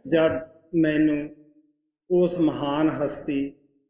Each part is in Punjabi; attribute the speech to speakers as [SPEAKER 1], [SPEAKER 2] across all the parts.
[SPEAKER 1] जब मैनू उस महान हस्ती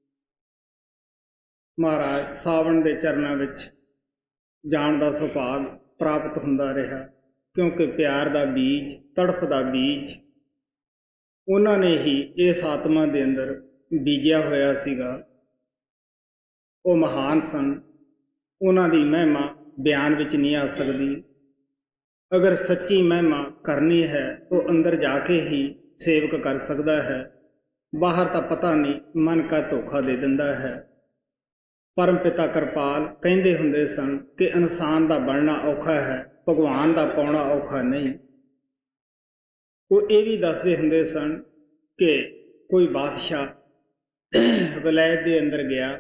[SPEAKER 1] महाराज सावण के चरणों में जाण का सुभाग प्राप्त होंदा रहा, क्योंकि प्यार का बीज, तड़फ का बीज उन्होंने ही इस आत्मा के अंदर बीजिया होया सीगा। वो महान सन, उन्हों की महिमा बयान विच नहीं आ सकती। अगर सच्ची महिमा करनी है तो अंदर जाके ही सेवक कर सकता है, बाहर तो पता नहीं मन का धोखा दे दिंदा है। परम पिता कृपाल कहते हुंदे सन कि इंसान का बनना औखा है, भगवान का पाउणा औखा नहीं। वो ये भी दसदे हुंदे सन कि कोई बादशाह वलैत के अंदर गया,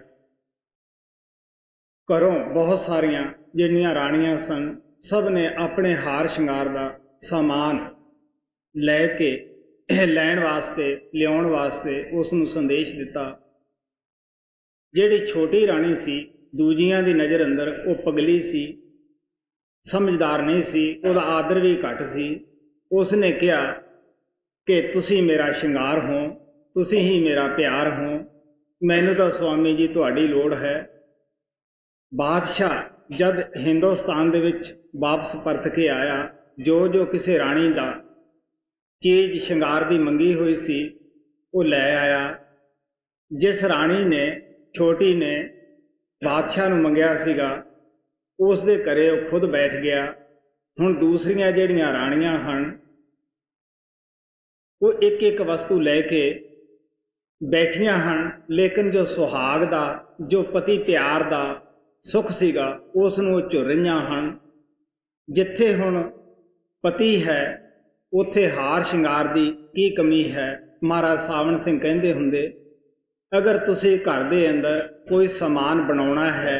[SPEAKER 1] घरों बहुत सारिया जिहड़ियां राणियां सन सब ने अपने हार श्रृंगार का सामान लैके लैण वास्ते लियाउण वास्ते उसनूं संदेश दिता। जिहड़ी छोटी राणी सी दूजियां दी नज़र अंदर वो पगली सी, समझदार नहीं सी, उहदा आदर भी घट सी। उसने कहा कि तुसी मेरा श्रृंगार हो, तुसी ही मेरा प्यार हो, मैनू तो स्वामी जी तुहाडी लोड़ है। बादशाह जद हिंदुस्तान दे विच वापस परत के आया, जो जो किसी राणी का चीज श्रृंगार की मंगी हुई सी वो लै आया। जिस राणी ने छोटी ने बादशाह नूं मंगिया सीगा उस दे घरे वो खुद बैठ गया। हुण दूसरियां जिहड़ियां राणियां हन वो एक एक वस्तु लैके बैठियां हन, लेकिन जो सुहाग दा, जो पति प्यार दा सुख सीगा उस नूं झुर रहीआं हन। जिथे हुण पति है उत्थे हार श्रृंगार की की कमी है। महाराज सावण सिंह कहते हुंदे, अगर तुसी घर दे अंदर कोई समान बनाउणा है,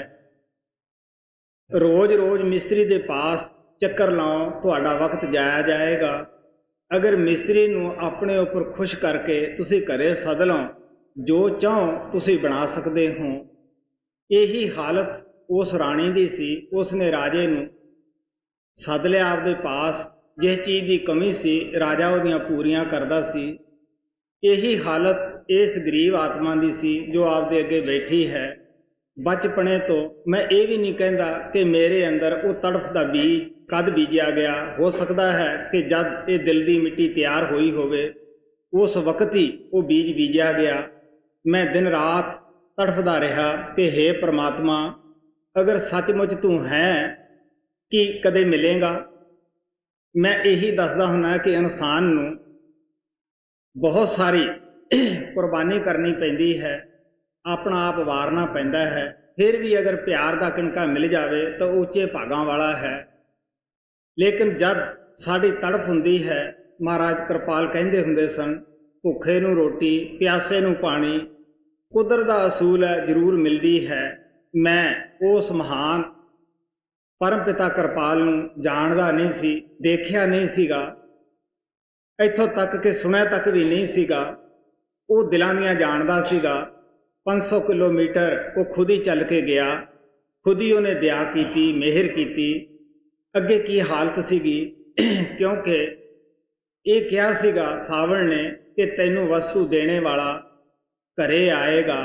[SPEAKER 1] रोज़ रोज़ मिस्त्री दे पास चक्कर लाओ तुहाडा वक्त जाया जाएगा। अगर मिस्त्री नूं अपने उपर खुश करके तुसी घरे सद लो, जो चाहो तुसी बना सकते हो। यही हालत उस राणी दी सी। उसने राजे नूं सद लिया आपदे पास, जिस चीज़ की कमी सी राजा उहदियां पूरियां करदा सी। यही हालत इस गरीब आत्मा की सी जो आपदे अगे बैठी है। बचपने तो मैं ये भी नहीं कहता कि मेरे अंदर वो तड़फ का बीज कद बीजा गया। हो सकता है कि जब ये दिल की मिट्टी तैयार हुई होवे उस वक्त ही वो बीज बीजा गया। मैं दिन रात तड़फदा रहा कि हे परमात्मा, अगर सचमुच तू है कि कदे मिलेगा। मैं यही दसदा हुन्ना कि इंसान नूं बहुत सारी कुर्बानी करनी पैंदी है, अपना आप वारना पैंदा है। फिर भी अगर प्यार का किणका मिल जाए तो ऊँचे भागां वाला है। लेकिन जब साड़ी तड़प हुंदी है, महाराज कृपाल कहते हुंदे सन, भुखे नूं रोटी, प्यासे नूं पानी, कुदरत दा असूल है, जरूर मिलती है। मैं उस महान परम पिता कृपाल नूं जानदा नहीं सी, देखिया नहीं सीगा, इत्थों तक कि सुनिया तक भी नहीं सीगा। वो दिलां दियां जानदा सीगा। 500 किलोमीटर वो खुद ही चल के गया, खुद ही उन्हें दया की, मेहर की। अगे की हालत सीगी, क्योंकि ये क्या सीगा सावण ने कि तैनू वस्तु देने वाला घरे आएगा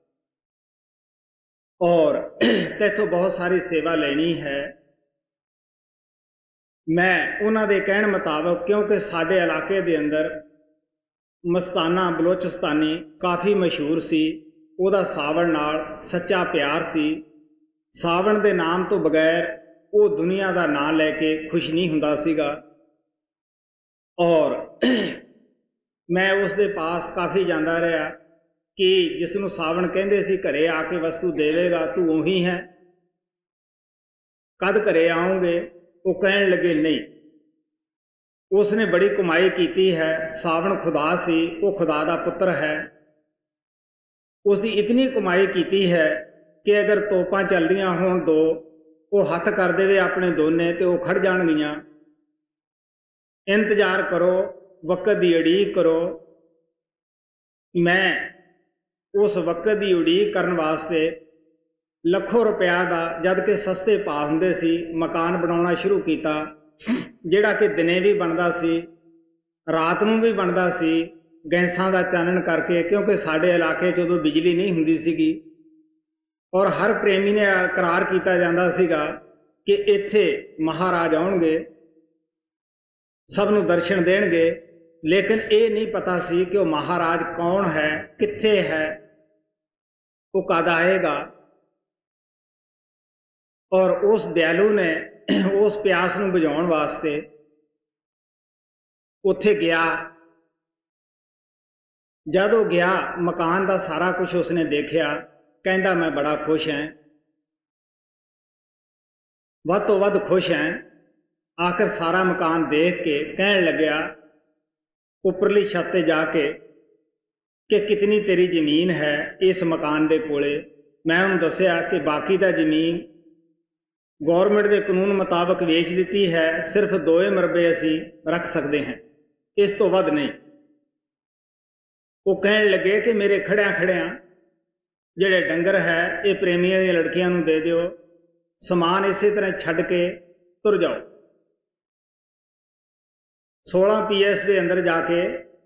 [SPEAKER 1] और तैथों बहुत सारी सेवा लेनी है। मैं उन्हां दे कहण मुताबक, क्योंकि साडे इलाके दे अंदर मस्ताना बलोचिस्तानी काफ़ी मशहूर सी, उहदा सावण नाल सच्चा प्यार सी। सावण दे नाम तो बगैर वो दुनिया का नाम लैके खुश नहीं हुंदा सीगा। और मैं उस दे पास काफ़ी जांदा रहा कि जिसनों सावण कहंदे सी घरे आके वस्तु देवेगा, तू उही है, कद घरे आऊँगे? वो कहण लगे नहीं, उसने बड़ी कमाई की है। सावण खुदा सी, वो खुदा का पुत्र है। उसकी इतनी कमाई की है कि अगर तोपां चलदियां होण दो, वो हथ कर देवे अपने दोने तो वो खड़ जाणगियां। इंतजार करो, वक्त की उड़ीक करो। मैं उस वक्त की उड़ीक करन वास्ते ਲੱਖੋਂ रुपया का जद कि सस्ते भाव हुंदे सी मकान बनाउणा शुरू किया, जिहड़ा कि दिने भी बनदा सी, ਰਾਤ ਨੂੰ ਵੀ ਬਣਦਾ ਸੀ ਗੈਸਾਂ ਦਾ ਚਾਨਣ ਕਰਕੇ, ਕਿਉਂਕਿ ਸਾਡੇ ਇਲਾਕੇ 'ਚ ਉਦੋਂ ਬਿਜਲੀ ਨਹੀਂ ਹੁੰਦੀ ਸੀਗੀ। ਔਰ ਹਰ ਪ੍ਰੇਮੀ ਨੇ ਇਕਰਾਰ ਕੀਤਾ ਜਾਂਦਾ ਸੀਗਾ ਕਿ ਇੱਥੇ ਮਹਾਰਾਜ ਆਉਣਗੇ, ਸਭ ਨੂੰ ਦਰਸ਼ਨ ਦੇਣਗੇ। ਲੇਕਿਨ ਇਹ ਨਹੀਂ ਪਤਾ ਸੀ ਕਿ ਉਹ ਮਹਾਰਾਜ ਕੌਣ ਹੈ, ਕਿੱਥੇ ਹੈ, ਉਹ ਕਦ ਆਏਗਾ। ਔਰ ਉਸ ਦਿਆਲੂ ਨੇ ਉਸ ਪਿਆਸ ਨੂੰ ਬੁਝਾਉਣ ਵਾਸਤੇ ਉੱਥੇ ਗਿਆ। ਜਦ ਉਹ ਗਿਆ, ਮਕਾਨ ਦਾ ਸਾਰਾ ਕੁਝ ਉਸਨੇ ਦੇਖਿਆ। ਕਹਿੰਦਾ ਮੈਂ ਬੜਾ ਖੁਸ਼ ਹਾਂ, ਵੱਧ ਤੋਂ ਵੱਧ ਖੁਸ਼ ਹਾਂ। ਆਖਿਰ ਸਾਰਾ ਮਕਾਨ ਦੇਖ ਕੇ ਕਹਿਣ ਲੱਗਿਆ ਉੱਪਰਲੀ ਛੱਤ ਤੇ ਜਾ ਕੇ ਕਿ ਕਿਤਨੀ ਤੇਰੀ ਜ਼ਮੀਨ ਹੈ ਇਸ ਮਕਾਨ ਦੇ ਕੋਲੇ। ਮੈਂ ਉਹਨੂੰ ਦੱਸਿਆ ਕਿ ਬਾਕੀ ਦਾ ਜ਼ਮੀਨ ਗੌਰਮੈਂਟ ਦੇ ਕਾਨੂੰਨ ਮੁਤਾਬਕ ਵੇਚ ਦਿੱਤੀ ਹੈ, ਸਿਰਫ 2 ਮਰਬੇ ਅਸੀਂ ਰੱਖ ਸਕਦੇ ਹਾਂ, ਇਸ ਤੋਂ ਵੱਧ ਨਹੀਂ। ਉਹ ਕਹਿਣ ਲੱਗੇ ਕਿ ਮੇਰੇ ਖੜਿਆਂ ਖੜਿਆਂ ਜਿਹੜੇ ਡੰਗਰ ਹੈ ਇਹ ਪ੍ਰੇਮੀਆਂ ਦੀਆਂ ਲੜਕੀਆਂ ਨੂੰ ਦੇ ਦਿਓ, ਸਮਾਨ ਇਸੇ ਤਰ੍ਹਾਂ ਛੱਡ ਕੇ ਤੁਰ ਜਾਓ। 16 PS ਦੇ ਅੰਦਰ ਜਾ ਕੇ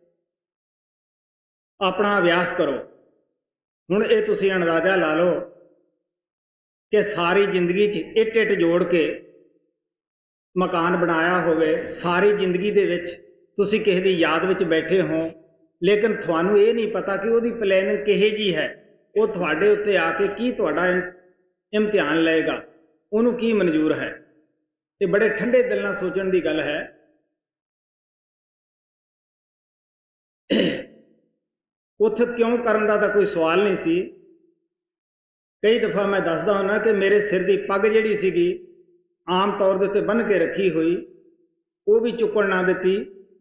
[SPEAKER 1] ਆਪਣਾ ਅਭਿਆਸ ਕਰੋ। ਹੁਣ ਇਹ ਤੁਸੀਂ ਅੰਦਾਜ਼ਾ ਲਾ ਲਓ ਕਿ ਸਾਰੀ ਜ਼ਿੰਦਗੀ 'ਚ ਇੱਟ ਜੋੜ ਕੇ ਮਕਾਨ ਬਣਾਇਆ ਹੋਵੇ, ਸਾਰੀ ਜ਼ਿੰਦਗੀ ਦੇ ਵਿੱਚ ਤੁਸੀਂ ਕਿਸੇ ਦੀ ਯਾਦ ਵਿੱਚ ਬੈਠੇ ਹੋ, ਲੇਕਿਨ ਤੁਹਾਨੂੰ ਇਹ ਨਹੀਂ ਪਤਾ ਕਿ ਉਹਦੀ ਪਲੈਨਿੰਗ ਕਿਹੋ ਜਿਹੀ ਹੈ। ਉਹ ਤੁਹਾਡੇ ਉੱਤੇ ਆ ਕੇ ਕੀ ਤੁਹਾਡਾ ਇਮਤਿਹਾਨ ਲਏਗਾ, ਉਹਨੂੰ ਕੀ ਮਨਜ਼ੂਰ ਹੈ। ਇਹ ਬੜੇ ਠੰਡੇ ਦਿਲ ਨਾਲ ਸੋਚਣ ਦੀ ਗੱਲ ਹੈ। ਉੱਥੇ ਕਿਉਂ ਕਰਨ ਦਾ ਤਾਂ ਕੋਈ ਸਵਾਲ ਨਹੀਂ ਸੀ। ਕਈ ਦਫਾ ਮੈਂ ਦੱਸਦਾ ਹੁੰਦਾ ਕਿ ਮੇਰੇ ਸਿਰ ਦੀ ਪੱਗ ਜਿਹੜੀ ਸੀਗੀ ਆਮ ਤੌਰ ਦੇ ਉੱਤੇ ਬੰਨ੍ਹ ਕੇ ਰੱਖੀ ਹੋਈ, ਉਹ ਵੀ ਚੁੱਕਣ ਨਾ ਦਿੱਤੀ,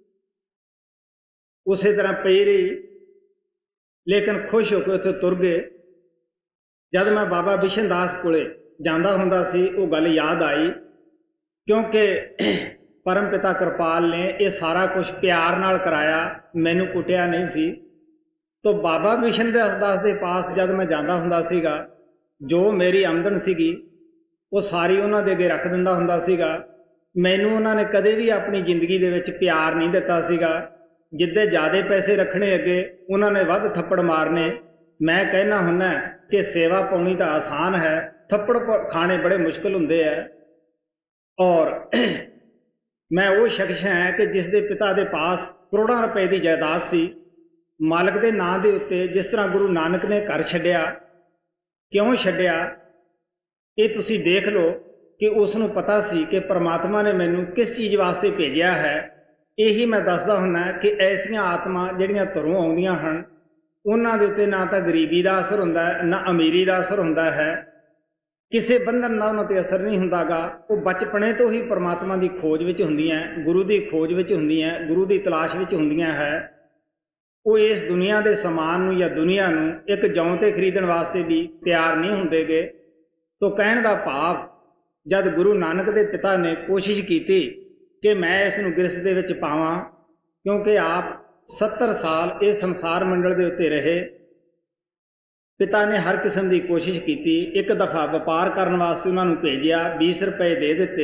[SPEAKER 1] ਉਸੇ ਤਰ੍ਹਾਂ ਪਈ ਰਹੀ। ਲੇਕਿਨ ਖੁਸ਼ ਹੋ ਕੇ ਉੱਥੇ ਤੁਰ ਗਏ। ਜਦ ਮੈਂ ਬਾਬਾ ਬਿਸ਼ਨ ਦਾਸ ਕੋਲੇ ਜਾਂਦਾ ਹੁੰਦਾ ਸੀ, ਉਹ ਗੱਲ ਯਾਦ ਆਈ, ਕਿਉਂਕਿ ਪਰਮ ਪਿਤਾ ਕਿਰਪਾਲ ਨੇ ਇਹ ਸਾਰਾ ਕੁਝ ਪਿਆਰ ਨਾਲ ਕਰਾਇਆ, ਮੈਨੂੰ ਕੁੱਟਿਆ ਨਹੀਂ ਸੀ। ਤੋ ਬਾਬਾ ਬਿਸ਼ਨ ਦਾਸ ਦੇ ਪਾਸ ਜਦ ਮੈਂ ਜਾਂਦਾ ਹੁੰਦਾ ਸੀਗਾ, ਜੋ ਮੇਰੀ ਆਮਦਨ ਸੀਗੀ ਉਹ ਸਾਰੀ ਉਹਨਾਂ ਦੇ ਅੱਗੇ ਰੱਖ ਦਿੰਦਾ ਹੁੰਦਾ ਸੀਗਾ। ਮੈਨੂੰ ਉਹਨਾਂ ਨੇ ਕਦੇ ਵੀ ਆਪਣੀ ਜ਼ਿੰਦਗੀ ਦੇ ਵਿੱਚ ਪਿਆਰ ਨਹੀਂ ਦਿੱਤਾ ਸੀਗਾ। ਜਿੱਦੇ ਜ਼ਿਆਦਾ ਪੈਸੇ ਰੱਖਣੇ ਅੱਗੇ ਉਹਨਾਂ ਨੇ ਵੱਧ ਥੱਪੜ ਮਾਰਨੇ। ਮੈਂ ਕਹਿਣਾ ਹੁੰਦਾ ਕਿ ਸੇਵਾ ਪਾਉਣੀ ਤਾਂ ਆਸਾਨ ਹੈ, ਥੱਪੜ ਖਾਣੇ ਬੜੇ ਮੁਸ਼ਕਿਲ ਹੁੰਦੇ ਹੈ। ਔਰ ਮੈਂ ਉਹ ਸ਼ਖਸ ਹਾਂ ਕਿ ਜਿਸ ਦੇ ਪਿਤਾ ਦੇ ਪਾਸ ਕਰੋੜਾਂ ਰੁਪਏ ਦੀ ਜਾਇਦਾਦ ਸੀ, ਮਾਲਕ ਦੇ ਨਾਂ ਦੇ ਉੱਤੇ। ਜਿਸ ਤਰ੍ਹਾਂ ਗੁਰੂ ਨਾਨਕ ਨੇ ਘਰ ਛੱਡਿਆ, ਕਿਉਂ ਛੱਡਿਆ, ਇਹ ਤੁਸੀਂ ਦੇਖ ਲਓ ਕਿ ਉਸ ਨੂੰ ਪਤਾ ਸੀ ਕਿ ਪਰਮਾਤਮਾ ਨੇ ਮੈਨੂੰ ਕਿਸ ਚੀਜ਼ ਵਾਸਤੇ ਭੇਜਿਆ ਹੈ। ਇਹੀ ਮੈਂ ਦੱਸਦਾ ਹੁੰਦਾ ਕਿ ਐਸੀਆਂ ਆਤਮਾ ਜਿਹੜੀਆਂ ਧਰੋਂ ਆਉਂਦੀਆਂ ਹਨ, ਉਹਨਾਂ ਦੇ ਉੱਤੇ ਨਾ ਤਾਂ ਗਰੀਬੀ ਦਾ ਅਸਰ ਹੁੰਦਾ ਹੈ, ਨਾ ਅਮੀਰੀ ਦਾ ਅਸਰ ਹੁੰਦਾ ਹੈ, ਕਿਸੇ ਬੰਧਨ ਨਾਲ ਉਹਨਾਂ 'ਤੇ ਅਸਰ ਨਹੀਂ ਹੁੰਦਾ ਗਾ। ਉਹ ਬਚਪਨੇ ਤੋਂ ਹੀ ਪਰਮਾਤਮਾ ਦੀ ਖੋਜ ਵਿੱਚ ਹੁੰਦੀਆਂ, ਗੁਰੂ ਦੀ ਖੋਜ ਵਿੱਚ ਹੁੰਦੀਆਂ, ਗੁਰੂ ਦੀ ਤਲਾਸ਼ ਵਿੱਚ ਹੁੰਦੀਆਂ ਹੈ। ਉਹ ਇਸ ਦੁਨੀਆ ਦੇ ਸਮਾਨ ਨੂੰ ਜਾਂ ਦੁਨੀਆ ਨੂੰ ਇੱਕ ਜੌਂ 'ਤੇ ਖਰੀਦਣ ਵਾਸਤੇ ਵੀ ਤਿਆਰ ਨਹੀਂ ਹੁੰਦੇਗੇ। ਤੋ ਕਹਿਣ ਦਾ ਭਾਵ, ਜਦ ਗੁਰੂ ਨਾਨਕ ਦੇ ਪਿਤਾ ਨੇ ਕੋਸ਼ਿਸ਼ ਕੀਤੀ ਕਿ ਮੈਂ ਇਸ ਨੂੰ ਗ੍ਰਸਥ ਦੇ ਵਿੱਚ ਪਾਵਾਂ, ਕਿਉਂਕਿ ਆਪ 70 ਸਾਲ ਇਹ ਸੰਸਾਰ ਮੰਡਲ ਦੇ ਉੱਤੇ ਰਹੇ, ਪਿਤਾ ਨੇ ਹਰ ਕਿਸਮ ਦੀ ਕੋਸ਼ਿਸ਼ ਕੀਤੀ। ਇੱਕ ਦਫਾ ਵਪਾਰ ਕਰਨ ਵਾਸਤੇ ਉਹਨਾਂ ਨੂੰ ਭੇਜਿਆ, 20 ਰੁਪਏ ਦੇ ਦਿੱਤੇ।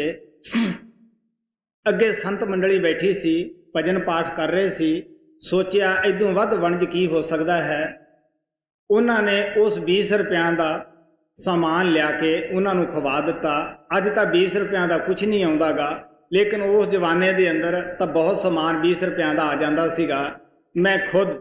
[SPEAKER 1] ਅੱਗੇ ਸੰਤ ਮੰਡਲੀ ਬੈਠੀ ਸੀ, ਭਜਨ ਪਾਠ ਕਰ ਰਹੇ ਸੀ। ਸੋਚਿਆ ਇਦੋਂ ਵੱਧ ਵਣਜ ਕੀ ਹੋ ਸਕਦਾ ਹੈ। ਉਹਨਾਂ ਨੇ ਉਸ 20 ਰੁਪਇਆਂ ਦਾ ਸਾਮਾਨ ਲਿਆ ਕੇ ਉਹਨਾਂ ਨੂੰ ਖਵਾ ਦਿੱਤਾ। ਅੱਜ ਤਾਂ 20 ਰੁਪਇਆਂ ਦਾ ਕੁਝ ਨਹੀਂ ਆਉਂਦਾ ਗਾ, ਲੇਕਿਨ ਉਸ ਜ਼ਮਾਨੇ ਦੇ ਅੰਦਰ ਤਾਂ ਬਹੁਤ ਸਮਾਨ 20 ਰੁਪਇਆਂ ਦਾ ਆ ਜਾਂਦਾ ਸੀਗਾ। ਮੈਂ ਖੁਦ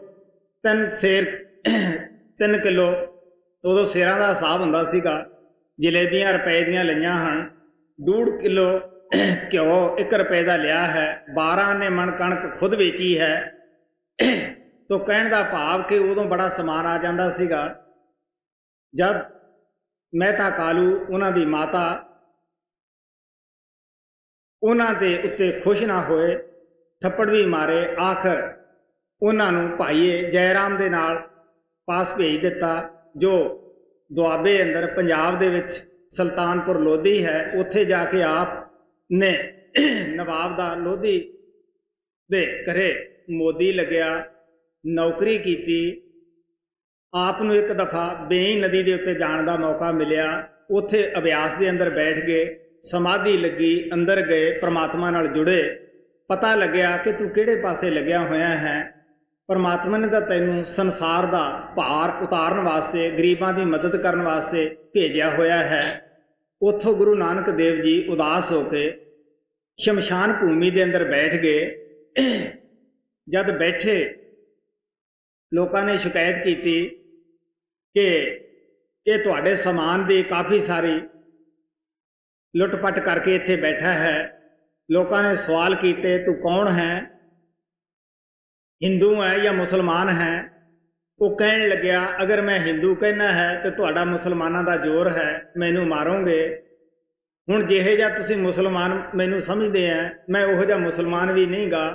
[SPEAKER 1] 3 ਕਿਲੋ, ਉਦੋਂ ਸੇਰਾਂ ਦਾ ਹਿਸਾਬ ਹੁੰਦਾ ਸੀਗਾ, ਜਲੇਬੀਆਂ ਰੁਪਏ ਦੀਆਂ ਲਈਆਂ ਹਨ। 1.5 ਕਿਲੋ ਘਿਓ 1 ਰੁਪਏ ਦਾ ਲਿਆ ਹੈ। 12 ਨੇ ਮਣ ਕਣਕ ਖੁਦ ਵੇਚੀ ਹੈ। ਤੋ ਕਹਿਣ ਦਾ ਭਾਵ ਕਿ ਉਦੋਂ ਬੜਾ ਸਮਾਨ ਆ ਜਾਂਦਾ ਸੀਗਾ। ਜਦ ਮਹਿਤਾ ਕਾਲੂ ਉਹਨਾਂ ਦੀ ਮਾਤਾ ਉਹਨਾਂ ਦੇ ਉੱਤੇ ਖੁਸ਼ ਨਾ ਹੋਏ, ਥੱਪੜ ਵੀ ਮਾਰੇ। ਆਖਰ ਉਹਨਾਂ ਨੂੰ ਭਾਈਏ ਜੈਰਾਮ ਦੇ ਨਾਲ ਪਾਸ ਭੇਜ ਦਿੱਤਾ, ਜੋ ਦੁਆਬੇ ਅੰਦਰ ਪੰਜਾਬ ਦੇ ਵਿੱਚ ਸੁਲਤਾਨਪੁਰ ਲੋਧੀ ਹੈ। ਉੱਥੇ ਜਾ ਕੇ ਆਪ ਨੇ ਨਵਾਬ ਦਾ ਲੋਧੀ ਦੇ ਘਰੇ ਮੋਦੀ ਲੱਗਿਆ, ਨੌਕਰੀ ਕੀਤੀ। ਆਪ ਨੂੰ ਇੱਕ ਦਫਾ ਬੇਈ ਨਦੀ ਦੇ ਉੱਤੇ ਜਾਣ ਦਾ ਮੌਕਾ ਮਿਲਿਆ। ਉੱਥੇ ਅਭਿਆਸ ਦੇ ਅੰਦਰ ਬੈਠ ਗਏ, ਸਮਾਧੀ ਲੱਗੀ, ਅੰਦਰ ਗਏ, ਪਰਮਾਤਮਾ ਨਾਲ ਜੁੜੇ। ਪਤਾ ਲੱਗਿਆ ਕਿ ਤੂੰ ਕਿਹੜੇ ਪਾਸੇ ਲੱਗਿਆ ਹੋਇਆ ਹੈ। ਪਰਮਾਤਮਾ ਨੇ ਤਾਂ ਤੈਨੂੰ ਸੰਸਾਰ ਦਾ ਭਾਰ ਉਤਾਰਨ ਵਾਸਤੇ, ਗਰੀਬਾਂ ਦੀ ਮਦਦ ਕਰਨ ਵਾਸਤੇ ਭੇਜਿਆ ਹੋਇਆ ਹੈ। ਉੱਥੋਂ ਗੁਰੂ ਨਾਨਕ ਦੇਵ ਜੀ ਉਦਾਸ ਹੋ ਕੇ ਸ਼ਮਸ਼ਾਨ ਭੂਮੀ ਦੇ ਅੰਦਰ ਬੈਠ ਗਏ। ਜਦ ਬੈਠੇ ਲੋਕਾਂ ਨੇ ਸ਼ਿਕਾਇਤ ਕੀਤੀ ਕਿ ਇਹ ਤੁਹਾਡੇ ਸਮਾਨ ਦੀ ਕਾਫੀ ਸਾਰੀ ਲੁੱਟ-ਪੱਟ ਕਰਕੇ ਇੱਥੇ ਬੈਠਾ ਹੈ। ਲੋਕਾਂ ਨੇ ਸਵਾਲ ਕੀਤੇ, ਤੂੰ ਕੌਣ ਹੈ, ਹਿੰਦੂ ਹੈ ਜਾਂ ਮੁਸਲਮਾਨ ਹੈ? ਉਹ ਕਹਿਣ ਲੱਗਿਆ, ਅਗਰ ਮੈਂ ਹਿੰਦੂ ਕਹਿਣਾ ਹੈ ਤੇ ਤੁਹਾਡਾ ਮੁਸਲਮਾਨਾਂ ਦਾ ਜ਼ੋਰ ਹੈ, ਮੈਨੂੰ ਮਾਰੋਗੇ। ਹੁਣ ਜਿਹੇ ਜਿਹਾ ਤੁਸੀਂ ਮੁਸਲਮਾਨ ਮੈਨੂੰ ਸਮਝਦੇ ਆ, ਮੈਂ ਉਹੋ ਜਿਹਾ ਮੁਸਲਮਾਨ ਵੀ ਨਹੀਂ ਗਾ।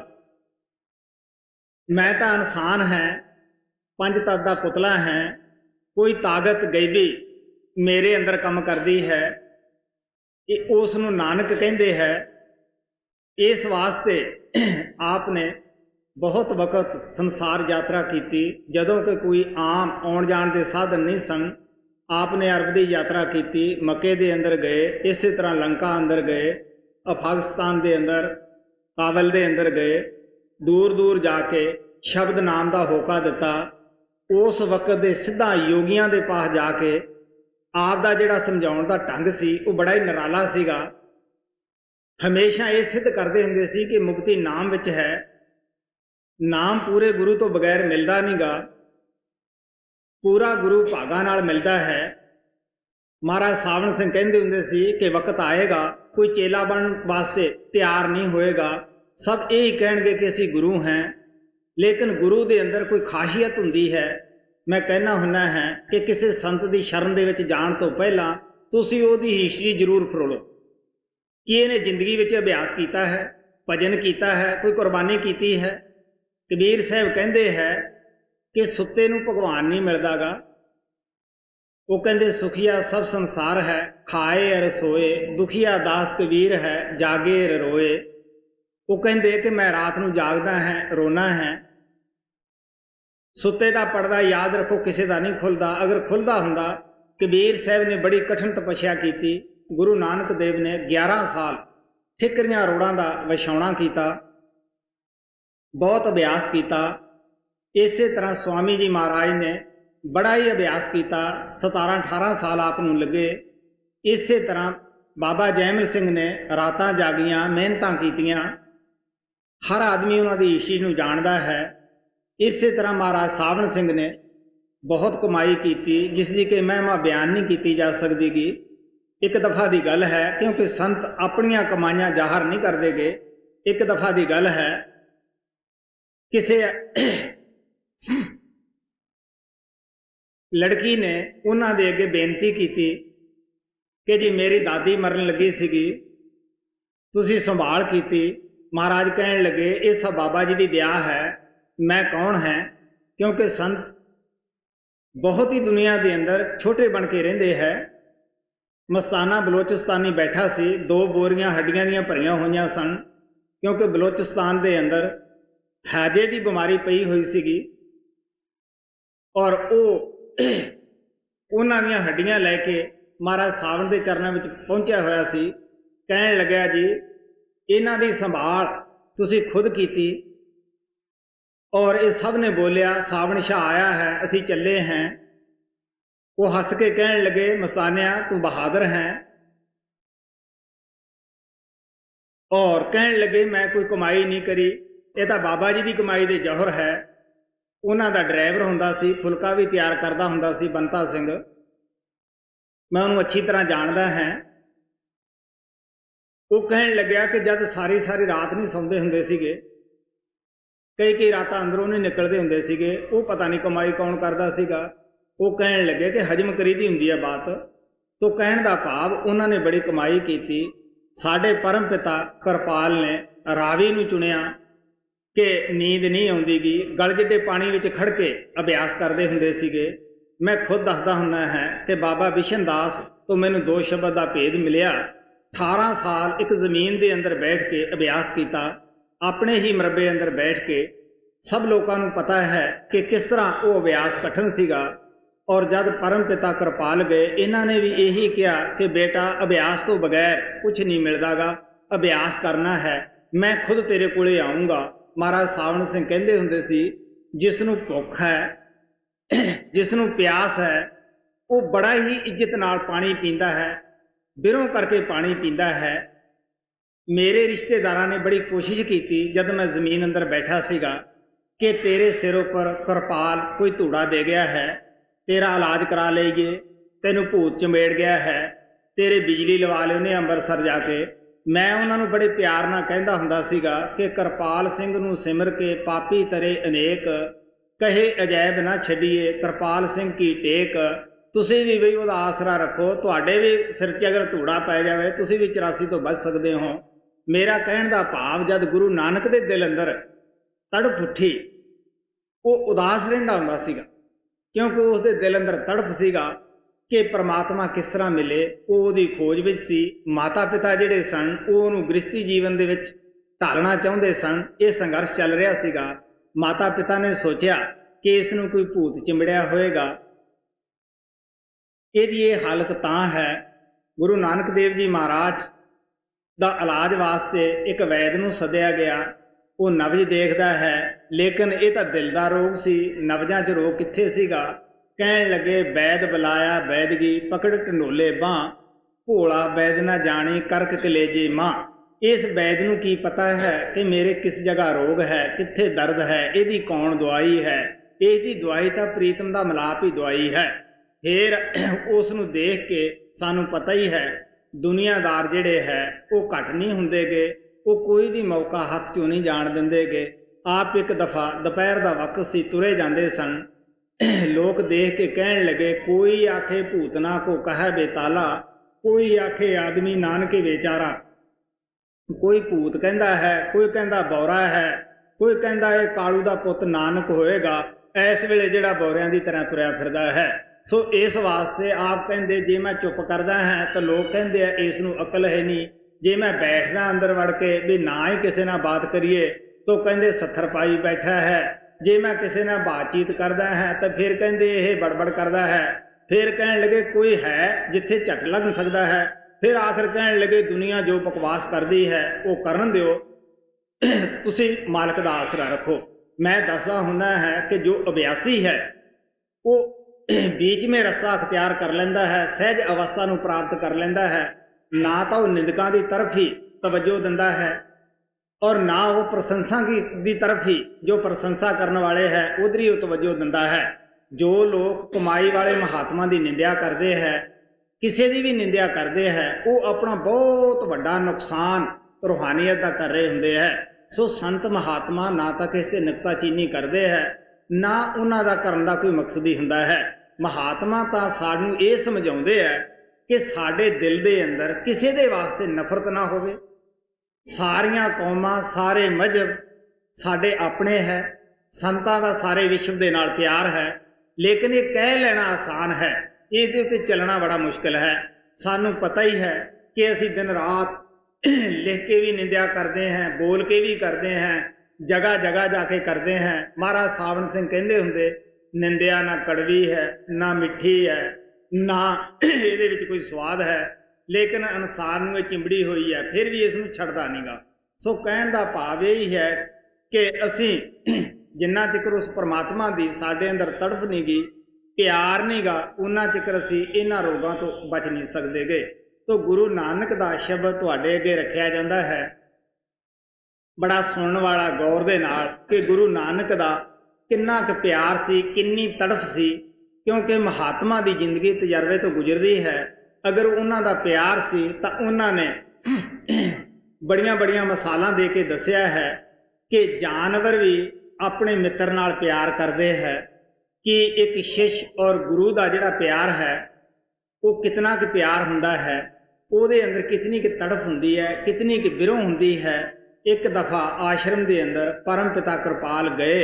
[SPEAKER 1] ਮੈਂ ਤਾਂ ਇਨਸਾਨ ਹੈ, ਪੰਜ ਤੱਤ ਦਾ ਪੁਤਲਾ ਹੈ। ਕੋਈ ਤਾਕਤ ਗੈਬੀ ਮੇਰੇ ਅੰਦਰ ਕੰਮ ਕਰਦੀ ਹੈ, ਇਹ ਉਸ ਨੂੰ ਨਾਨਕ ਕਹਿੰਦੇ ਹੈ। ਇਸ ਵਾਸਤੇ ਆਪ ਨੇ ਬਹੁਤ ਵਕਤ ਸੰਸਾਰ ਯਾਤਰਾ ਕੀਤੀ। ਜਦੋਂ ਕਿ ਕੋਈ ਆਮ ਆਉਣ ਜਾਣ ਦੇ ਸਾਧਨ ਨਹੀਂ ਸਨ, ਆਪ ਨੇ ਅਰਬ ਦੀ ਯਾਤਰਾ ਕੀਤੀ, ਮੱਕੇ ਦੇ ਅੰਦਰ ਗਏ, ਇਸੇ ਤਰ੍ਹਾਂ ਲੰਕਾ ਅੰਦਰ ਗਏ, ਅਫਗਾਨਿਸਤਾਨ ਦੇ ਅੰਦਰ, ਕਾਬਲ ਦੇ ਅੰਦਰ ਗਏ। ਦੂਰ ਦੂਰ ਜਾ ਕੇ ਸ਼ਬਦ ਨਾਮ ਦਾ ਹੋਕਾ ਦਿੱਤਾ। ਉਸ ਵਕਤ ਦੇ ਸਿੱਧਾ ਯੋਗੀਆਂ ਦੇ ਪਾਸ ਜਾ ਕੇ ਆਪ ਦਾ ਜਿਹੜਾ ਸਮਝਾਉਣ ਦਾ ਢੰਗ ਸੀ ਉਹ ਬੜਾ ਹੀ ਨਿਰਾਲਾ ਸੀਗਾ। ਹਮੇਸ਼ਾ ਇਹ ਸਿੱਧ ਕਰਦੇ ਹੁੰਦੇ ਸੀ ਕਿ ਮੁਕਤੀ ਨਾਮ ਵਿੱਚ ਹੈ। ਨਾਮ ਪੂਰੇ ਗੁਰੂ ਤੋਂ ਬਗੈਰ ਮਿਲਦਾ ਨਹੀਂ ਗਾ, ਪੂਰਾ ਗੁਰੂ ਭਾਗਾਂ ਨਾਲ ਮਿਲਦਾ ਹੈ। ਮਹਾਰਾਜ ਸਾਵਣ ਸਿੰਘ ਕਹਿੰਦੇ ਹੁੰਦੇ ਸੀ ਕਿ ਵਕਤ ਆਏਗਾ ਕੋਈ ਚੇਲਾ ਬਣਨ ਵਾਸਤੇ ਤਿਆਰ ਨਹੀਂ ਹੋਏਗਾ, ਸਭ ਇਹ ਹੀ ਕਹਿਣਗੇ ਕਿ ਅਸੀਂ ਗੁਰੂ ਹਾਂ। ਲੇਕਿਨ ਗੁਰੂ ਦੇ ਅੰਦਰ ਕੋਈ ਖਾਸੀਅਤ ਹੁੰਦੀ ਹੈ। ਮੈਂ ਕਹਿਣਾ ਹੁੰਦਾ ਹੈ ਕਿ ਕਿਸੇ ਸੰਤ ਦੀ ਸ਼ਰਨ ਦੇ ਵਿੱਚ ਜਾਣ ਤੋਂ ਪਹਿਲਾਂ ਤੁਸੀਂ ਉਹਦੀ ਹਿਸਟਰੀ ਜ਼ਰੂਰ ਫਰੋਲੋ ਕਿ ਇਹਨੇ ਜ਼ਿੰਦਗੀ ਵਿੱਚ ਅਭਿਆਸ ਕੀਤਾ ਹੈ, ਭਜਨ ਕੀਤਾ ਹੈ, ਕੋਈ ਕੁਰਬਾਨੀ ਕੀਤੀ ਹੈ। ਕਬੀਰ ਸਾਹਿਬ ਕਹਿੰਦੇ ਹੈ ਕਿ ਸੁੱਤੇ ਨੂੰ ਭਗਵਾਨ ਨਹੀਂ ਮਿਲਦਾ ਗਾ। ਉਹ ਕਹਿੰਦੇ ਸੁਖੀਆ ਸਭ ਸੰਸਾਰ ਹੈ, ਖਾਏ ਅਰ ਸੋਏ, ਦੁਖੀਆ ਦਾਸ ਕਬੀਰ ਹੈ, ਜਾਗੇ ਅਰ ਰੋਏ। ਉਹ ਕਹਿੰਦੇ ਕਿ ਮੈਂ ਰਾਤ ਨੂੰ ਜਾਗਦਾ ਹੈ, ਰੋਣਾ ਹੈ। ਸੁੱਤੇ ਦਾ ਪਰਦਾ ਯਾਦ ਰੱਖੋ ਕਿਸੇ ਦਾ ਨਹੀਂ ਖੁੱਲਦਾ। ਅਗਰ ਖੁੱਲਦਾ ਹੁੰਦਾ, ਕਬੀਰ ਸਾਹਿਬ ਨੇ ਬੜੀ ਕਠਿਨ ਤਪੱਸਿਆ ਕੀਤੀ। ਗੁਰੂ ਨਾਨਕ ਦੇਵ ਨੇ 11 ਸਾਲ ਠਿਕਰੀਆਂ ਰੋੜਾਂ ਦਾ ਵਿਛਾਉਣਾ ਕੀਤਾ, ਬਹੁਤ ਅਭਿਆਸ ਕੀਤਾ। ਇਸੇ ਤਰ੍ਹਾਂ ਸਵਾਮੀ ਜੀ ਮਹਾਰਾਜ ਨੇ ਬੜਾ ਹੀ ਅਭਿਆਸ ਕੀਤਾ, 17-18 ਸਾਲ ਆਪ ਨੂੰ ਲੱਗੇ। ਇਸੇ ਤਰ੍ਹਾਂ ਬਾਬਾ ਜੈਮਲ ਸਿੰਘ ਨੇ ਰਾਤਾਂ ਜਾਗੀਆਂ, ਮਿਹਨਤਾਂ ਕੀਤੀਆਂ। ਹਰ ਆਦਮੀ ਉਹਨਾਂ ਦੀ ਈਸ਼ੀ ਨੂੰ ਜਾਣਦਾ ਹੈ। ਇਸੇ ਤਰ੍ਹਾਂ ਮਹਾਰਾਜ ਸਾਵਣ ਸਿੰਘ ਨੇ ਬਹੁਤ ਕਮਾਈ ਕੀਤੀ, ਜਿਸ ਦੀ ਕਿ ਮਹਿਮਾ ਬਿਆਨ ਨਹੀਂ ਕੀਤੀ ਜਾ ਸਕਦੀ ਗੀ। ਇੱਕ ਦਫਾ ਦੀ ਗੱਲ ਹੈ, ਕਿਉਂਕਿ ਸੰਤ ਆਪਣੀਆਂ ਕਮਾਈਆਂ ਜ਼ਾਹਰ ਨਹੀਂ ਕਰਦੇ ਗੇ। ਇੱਕ ਦਫਾ ਦੀ ਗੱਲ ਹੈ, ਕਿਸੇ ਲੜਕੀ ਨੇ ਉਹਨਾਂ ਦੇ ਅੱਗੇ ਬੇਨਤੀ ਕੀਤੀ ਕਿ ਜੀ ਮੇਰੀ ਦਾਦੀ ਮਰਨ ਲੱਗੀ ਸੀਗੀ, ਤੁਸੀਂ ਸੰਭਾਲ ਕੀਤੀ। ਮਹਾਰਾਜ ਕਹਿਣ ਲੱਗੇ ਇਹ ਸਭ ਬਾਬਾ ਜੀ ਦੀ ਦਇਆ ਹੈ। ਮੈਂ ਕੌਣ ਹੈ? ਕਿਉਂਕਿ ਸੰਤ ਬਹੁਤ ਹੀ ਦੁਨੀਆ ਦੇ ਅੰਦਰ ਛੋਟੇ ਬਣ ਕੇ ਰਹਿੰਦੇ ਹੈ। ਮਸਤਾਨਾ ਬਲੋਚਿਸਤਾਨੀ ਬੈਠਾ ਸੀ, 2 ਬੋਰੀਆਂ ਹੱਡੀਆਂ ਦੀਆਂ ਭਰੀਆਂ ਹੋਈਆਂ ਸਨ, ਕਿਉਂਕਿ ਬਲੋਚਿਸਤਾਨ ਦੇ ਅੰਦਰ ਹੈਜੇ ਦੀ ਬਿਮਾਰੀ ਪਈ ਹੋਈ ਸੀਗੀ। ਔਰ ਉਹ ਉਹਨਾਂ ਦੀਆਂ ਹੱਡੀਆਂ ਲੈ ਕੇ ਮਹਾਰਾਜ ਸਾਵਣ ਦੇ ਚਰਨਾਂ ਵਿੱਚ ਪਹੁੰਚਿਆ ਹੋਇਆ ਸੀ। ਕਹਿਣ ਲੱਗਿਆ ਜੀ ਇਹਨਾਂ ਦੀ ਸੰਭਾਲ ਤੁਸੀਂ ਖੁਦ ਕੀਤੀ। ਔਰ ਇਹ ਸਭ ਨੇ ਬੋਲਿਆ ਸਾਵਣ ਸ਼ਾਹ ਆਇਆ ਹੈ, ਅਸੀਂ ਚੱਲੇ ਹਾਂ। ਉਹ ਹੱਸ ਕੇ ਕਹਿਣ ਲੱਗੇ ਮਸਤਾਨਿਆ ਤੂੰ ਬਹਾਦਰ ਹੈ। ਔਰ ਕਹਿਣ ਲੱਗੇ ਮੈਂ ਕੋਈ ਕਮਾਈ ਨਹੀਂ ਕਰੀ, ਇਹ ਤਾਂ ਬਾਬਾ ਜੀ ਦੀ ਕਮਾਈ ਦੇ ਜੌਹਰ ਹੈ। ਉਹਨਾਂ ਦਾ ਡਰਾਈਵਰ ਹੁੰਦਾ ਸੀ, ਫੁਲਕਾ ਵੀ ਤਿਆਰ ਕਰਦਾ ਹੁੰਦਾ ਸੀ, ਬੰਤਾ ਸਿੰਘ। ਮੈਂ ਉਹਨੂੰ ਅੱਛੀ ਤਰ੍ਹਾਂ ਜਾਣਦਾ ਹਾਂ। ਉਹ ਕਹਿਣ ਲੱਗਿਆ ਕਿ ਜਦ ਸਾਰੀ ਰਾਤ ਨਹੀਂ ਸੌਂਦੇ ਹੁੰਦੇ ਸੀਗੇ, ਕਈ ਰਾਤਾਂ ਅੰਦਰੋਂ ਨਹੀਂ ਨਿਕਲਦੇ ਹੁੰਦੇ ਸੀਗੇ, ਉਹ ਪਤਾ ਨਹੀਂ ਕਮਾਈ ਕੌਣ ਕਰਦਾ ਸੀਗਾ। ਉਹ ਕਹਿਣ ਲੱਗੇ ਕਿ ਹਜਮ ਕਰੀਦੀ ਹੁੰਦੀ ਹੈ ਬਾਤ। ਤੋ ਕਹਿਣ ਦਾ ਭਾਵ ਉਹਨਾਂ ਨੇ ਬੜੀ ਕਮਾਈ ਕੀਤੀ। ਸਾਡੇ ਪਰਮ ਪਿਤਾ ਕਿਰਪਾਲ ਨੇ ਰਾਵੀ ਨੂੰ ਚੁਣਿਆ ਕਿ ਨੀਂਦ ਨਹੀਂ ਆਉਂਦੀ ਗੀ, ਗਲ ਜਿੱਡੇ ਪਾਣੀ ਵਿੱਚ ਖੜ ਕੇ ਅਭਿਆਸ ਕਰਦੇ ਹੁੰਦੇ ਸੀਗੇ। ਮੈਂ ਖੁਦ ਦੱਸਦਾ ਹੁੰਦਾ ਹੈ ਕਿ ਬਾਬਾ ਬਿਸ਼ਨ ਦਾਸ ਤੋਂ ਮੈਨੂੰ 2 ਸ਼ਬਦ ਦਾ ਭੇਦ ਮਿਲਿਆ। 18 ਸਾਲ ਇੱਕ ਜ਼ਮੀਨ ਦੇ ਅੰਦਰ ਬੈਠ ਕੇ ਅਭਿਆਸ ਕੀਤਾ, ਆਪਣੇ ਹੀ ਮਰਬੇ ਅੰਦਰ ਬੈਠ ਕੇ। ਸਭ ਲੋਕਾਂ ਨੂੰ ਪਤਾ ਹੈ ਕਿ ਕਿਸ ਤਰ੍ਹਾਂ ਉਹ ਅਭਿਆਸ ਕਠਿਨ ਸੀਗਾ। ਔਰ ਜਦ ਪਰਮ ਪਿਤਾ ਕਿਰਪਾਲ ਗਏ, ਇਹਨਾਂ ਨੇ ਵੀ ਇਹੀ ਕਿਹਾ ਕਿ ਬੇਟਾ ਅਭਿਆਸ ਤੋਂ ਬਗੈਰ ਕੁਝ ਨਹੀਂ ਮਿਲਦਾ ਗਾ, ਅਭਿਆਸ ਕਰਨਾ ਹੈ। मैं खुद तेरे कोले आऊँगा। महाराज सावण सिंह कहते हुंदे सी, जिस नूं भुख है जिस नूं प्यास है वो बड़ा ही इज्जत नाल पानी पींदा है, बिरों करके पानी पींदा है। मेरे रिश्तेदारां ने बड़ी कोशिश की जब मैं जमीन अंदर बैठा सीगा कि तेरे सिर उपर कृपाल कोई धूड़ा दे गया है, तेरा इलाज करा लईए, तैनूं भूत चमेड़ गया है, तेरे बिजली लवा ले उन्हें अंबरसर जाके। मैं उन्होंने बड़े प्यार नाल कहंदा हुंदा सीगा कि कृपाल सिंह नूं सिमर के पापी तरे अनेक, कहे अजैब ना छड्डीए कृपाल सिंह की टेक। तुसीं भी बई उहदा आसरा रखो, तुहाडे भी सिर 'च अगर धूड़ा पै जावे तुसीं भी 84 तो बच सकदे हो। मेरा कहण दा भाव, जद गुरु नानक दे दिल अंदर तड़फ उठी, वो उदास रहिंदा हुंदा सीगा, क्योंकि उसदे दिल अंदर तड़फ सीगा कि परमात्मा किस तरह मिले। वो उहदी खोज विच सी। माता पिता जिहड़े सन वो उहनूं गृहस्थी जीवन दे विच ढालना चाहुंदे सन। ये संघर्ष चल रहा सीगा। माता पिता ने सोचिया कि इस नूं कोई भूत चिंबड़िया होएगा, इहदी ये हालत तां है। गुरु नानक देव जी महाराज दा इलाज वास्ते एक वैद नूं सद्दिया गया। वो नब्ज देखदा है, लेकिन ये तां दिल दा रोग सी, नब्जां 'च रोग कित्थे सीगा। कहण लगे, वैद बुलाया वैदगी, पकड़ ढंडोले बांह, भोला वैद ना जानी करक कलेजे मां। इस वैद नूं की पता है कि मेरे किस जगह रोग है, कित्थे दर्द है, इहदी कौन दवाई है। इसदी दवाई तां प्रीतम दा मिलाप ही दवाई है। फिर उस नूं देख के सानूं पता ही है, दुनियादार जिहड़े है वो घट नहीं हुंदे गे, वो कोई भी मौका हत्थ चों नहीं जाण दिंदे गे। आप एक दफ़ा दोपहर दा वक्त सी, तुरे जांदे सन। लोग देख के कहण लगे, कोई आखे भूतना को कहे बेताला, कोई आखे आदमी नानके बेचारा। कोई भूत कहंदा है, कोई कहंदा बौरा है, कोई कहंदा ये कालू दा पुੱਤ नानक होएगा। इस वेले जिहड़ा बौरियां दी तरह तुरया फिरदा है। सो इस वास्ते आप कहंदे, जे मैं चुप करदा हां तो लोग कहंदे आ इस नूं अकल है नहीं। जे मैं बैठदा अंदर वड़ के भी ना ही किसी नाल बात करिए तो कहंदे सत्थर पाई बैठा है। जे मैं किसी नाल बातचीत करदा हां तो फिर कहंदे ये बड़बड़ करदा है। फिर कहण लगे कोई है जिथे झट लग सकदा है। फिर आखिर कहण लगे दुनिया जो बकवास करदी है वो करन दिओ, तुसीं मालक दा आसरा रखो। मैं दसदा हुंदा है कि जो अभ्यासी है वो बीच में रस्ता अख्तियार कर लैंदा है, सहज अवस्था नूं प्राप्त कर लैंदा है। ना तो वह निंदकां दी तरफ ही तवज्जो दिंदा है और ना वो प्रशंसा की तरफ ही, जो प्रशंसा करने वाले है उधर ही वो तवज्जो दिंदा है। जो लोग कमाई वाले महात्मा की निंदा करते हैं, किसी की भी निंदा करते हैं, वो अपना बहुत बड़ा नुकसान रूहानियत का कर रहे होंगे है। सो संत महात्मा ना तो किसी से नुक्ताचीनी करते हैं, ना उन्हों का करने का कोई मकसद ही होंदा है। महात्मा तो सानू ये समझाते हैं कि साडे दिल के अंदर किसी के वास्ते नफरत ना होवे। सारियां कौमां, सारे मजहब साडे अपने है, संतां दा सारे विश्व के नाल प्यार है। लेकिन ये कह लेना आसान है, ये उत्ते चलना बड़ा मुश्किल है। सानू पता ही है कि असी दिन रात लिख के भी निंदा करते हैं, बोल के भी करते हैं, जगह जगह जाके करते हैं। महाराज सावण सिंह कहते होंगे, निंदिया ना कड़वी है ना मिठी है, ना ये कोई स्वाद है, लेकिन इंसान में चिंबड़ी हुई है, फिर भी इसमें छड़ता नहीं गा। सो कहने का भाव यही है कि असी जिन्ना चिकर उस परमात्मा की साडे अंदर तड़फ नहीं गई, प्यार नहीं गा, उन्ना चिकर असी इन्हां रोगों तो बच नहीं सकते गए। तो गुरु नानक का शब्द तुहाडे अगे रखिया जाता है, बड़ा सुनने वाला गौर दे नाल कि गुरु नानक का किन्ना क प्यार सी, किन्नी तड़फ सी। क्योंकि महात्मा की जिंदगी तजर्बे तो गुजरती है। अगर उन्हों का प्यार सी तो उन्होंने बड़िया बड़िया मिसालां दे के दसिया है कि जानवर भी अपने मित्र नाल प्यार करते हैं, कि एक शिष्य और गुरु का जिहड़ा प्यार है वो कितना क प्यार हुंदा है, उहदे अंदर कितनी क तड़फ हुंदी है, कितनी क विरोह हुंदी है। एक दफा आश्रम के अंदर परम पिता कृपाल गए,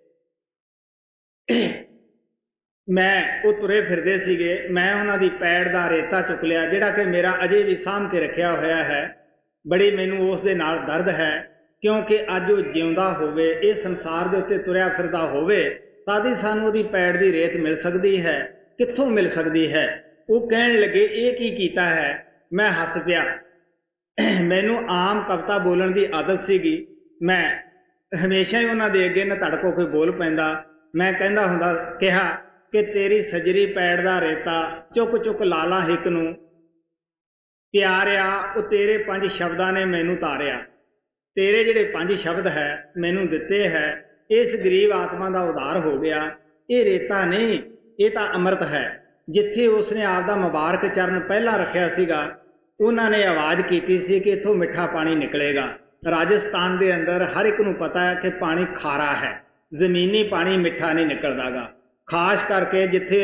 [SPEAKER 1] मैं वो तुरे फिरदे सीगे, मैं उन्हां दी पैड़ दा रेता चुक लिया जिहड़ा कि मेरा अजे भी साम के रखिया होया है। बड़ी मैनू उस दे नाल दर्द है, क्योंकि अज वो जिउंदा होवे, इस संसार दे उत्ते तुरया फिरदा होवे, तद ही सानू उहदी पैड़ दी रेत मिल सकदी है, कित्थों मिल सकदी है। वो कहण लगे ये की कीता है। मैं हस पिया, ਮੈਨੂੰ ਆਮ ਕਵਿਤਾ ਬੋਲਣ ਦੀ ਆਦਤ ਸੀਗੀ। ਮੈਂ ਹਮੇਸ਼ਾ ਹੀ ਉਹਨਾਂ ਦੇ ਅੱਗੇ ਨਾ ਧੜਕੋ ਕੋਈ ਬੋਲ ਪੈਂਦਾ। ਮੈਂ ਕਹਿੰਦਾ ਹੁੰਦਾ ਕਿਹਾ ਕਿ ਤੇਰੀ ਸਜਰੀ ਪੈੜ ਦਾ ਰੇਤਾ ਚੁੱਕ ਚੁੱਕ ਲਾਲਾ ਹਿੱਕ ਨੂੰ ਪਿਆਰਿਆ, ਉਹ ਤੇਰੇ 5 ਸ਼ਬਦਾਂ ਨੇ ਮੈਨੂੰ ਤਾਰਿਆ। ਤੇਰੇ ਜਿਹੜੇ 5 ਸ਼ਬਦ ਹੈ ਮੈਨੂੰ ਦਿੱਤੇ ਹੈ, ਇਸ ਗਰੀਬ ਆਤਮਾ ਦਾ ਉਧਾਰ ਹੋ ਗਿਆ। ਇਹ ਰੇਤਾ ਨਹੀਂ, ਇਹ ਤਾਂ ਅੰਮ੍ਰਿਤ ਹੈ। ਜਿੱਥੇ ਉਸਨੇ ਆਪਦਾ ਮੁਬਾਰਕ ਚਰਨ ਪਹਿਲਾਂ ਰੱਖਿਆ ਸੀਗਾ, ਉਹਨਾਂ ਨੇ ਆਵਾਜ਼ ਕੀਤੀ ਸੀ ਕਿ ਇੱਥੋਂ ਮਿੱਠਾ ਪਾਣੀ ਨਿਕਲੇਗਾ। ਰਾਜਸਥਾਨ ਦੇ ਅੰਦਰ ਹਰ ਇੱਕ ਨੂੰ ਪਤਾ ਹੈ ਕਿ ਪਾਣੀ ਖਾਰਾ ਹੈ, ਜ਼ਮੀਨੀ ਪਾਣੀ ਮਿੱਠਾ ਨਹੀਂ ਨਿਕਲਦਾਗਾ। ਖਾਸ ਕਰਕੇ ਜਿੱਥੇ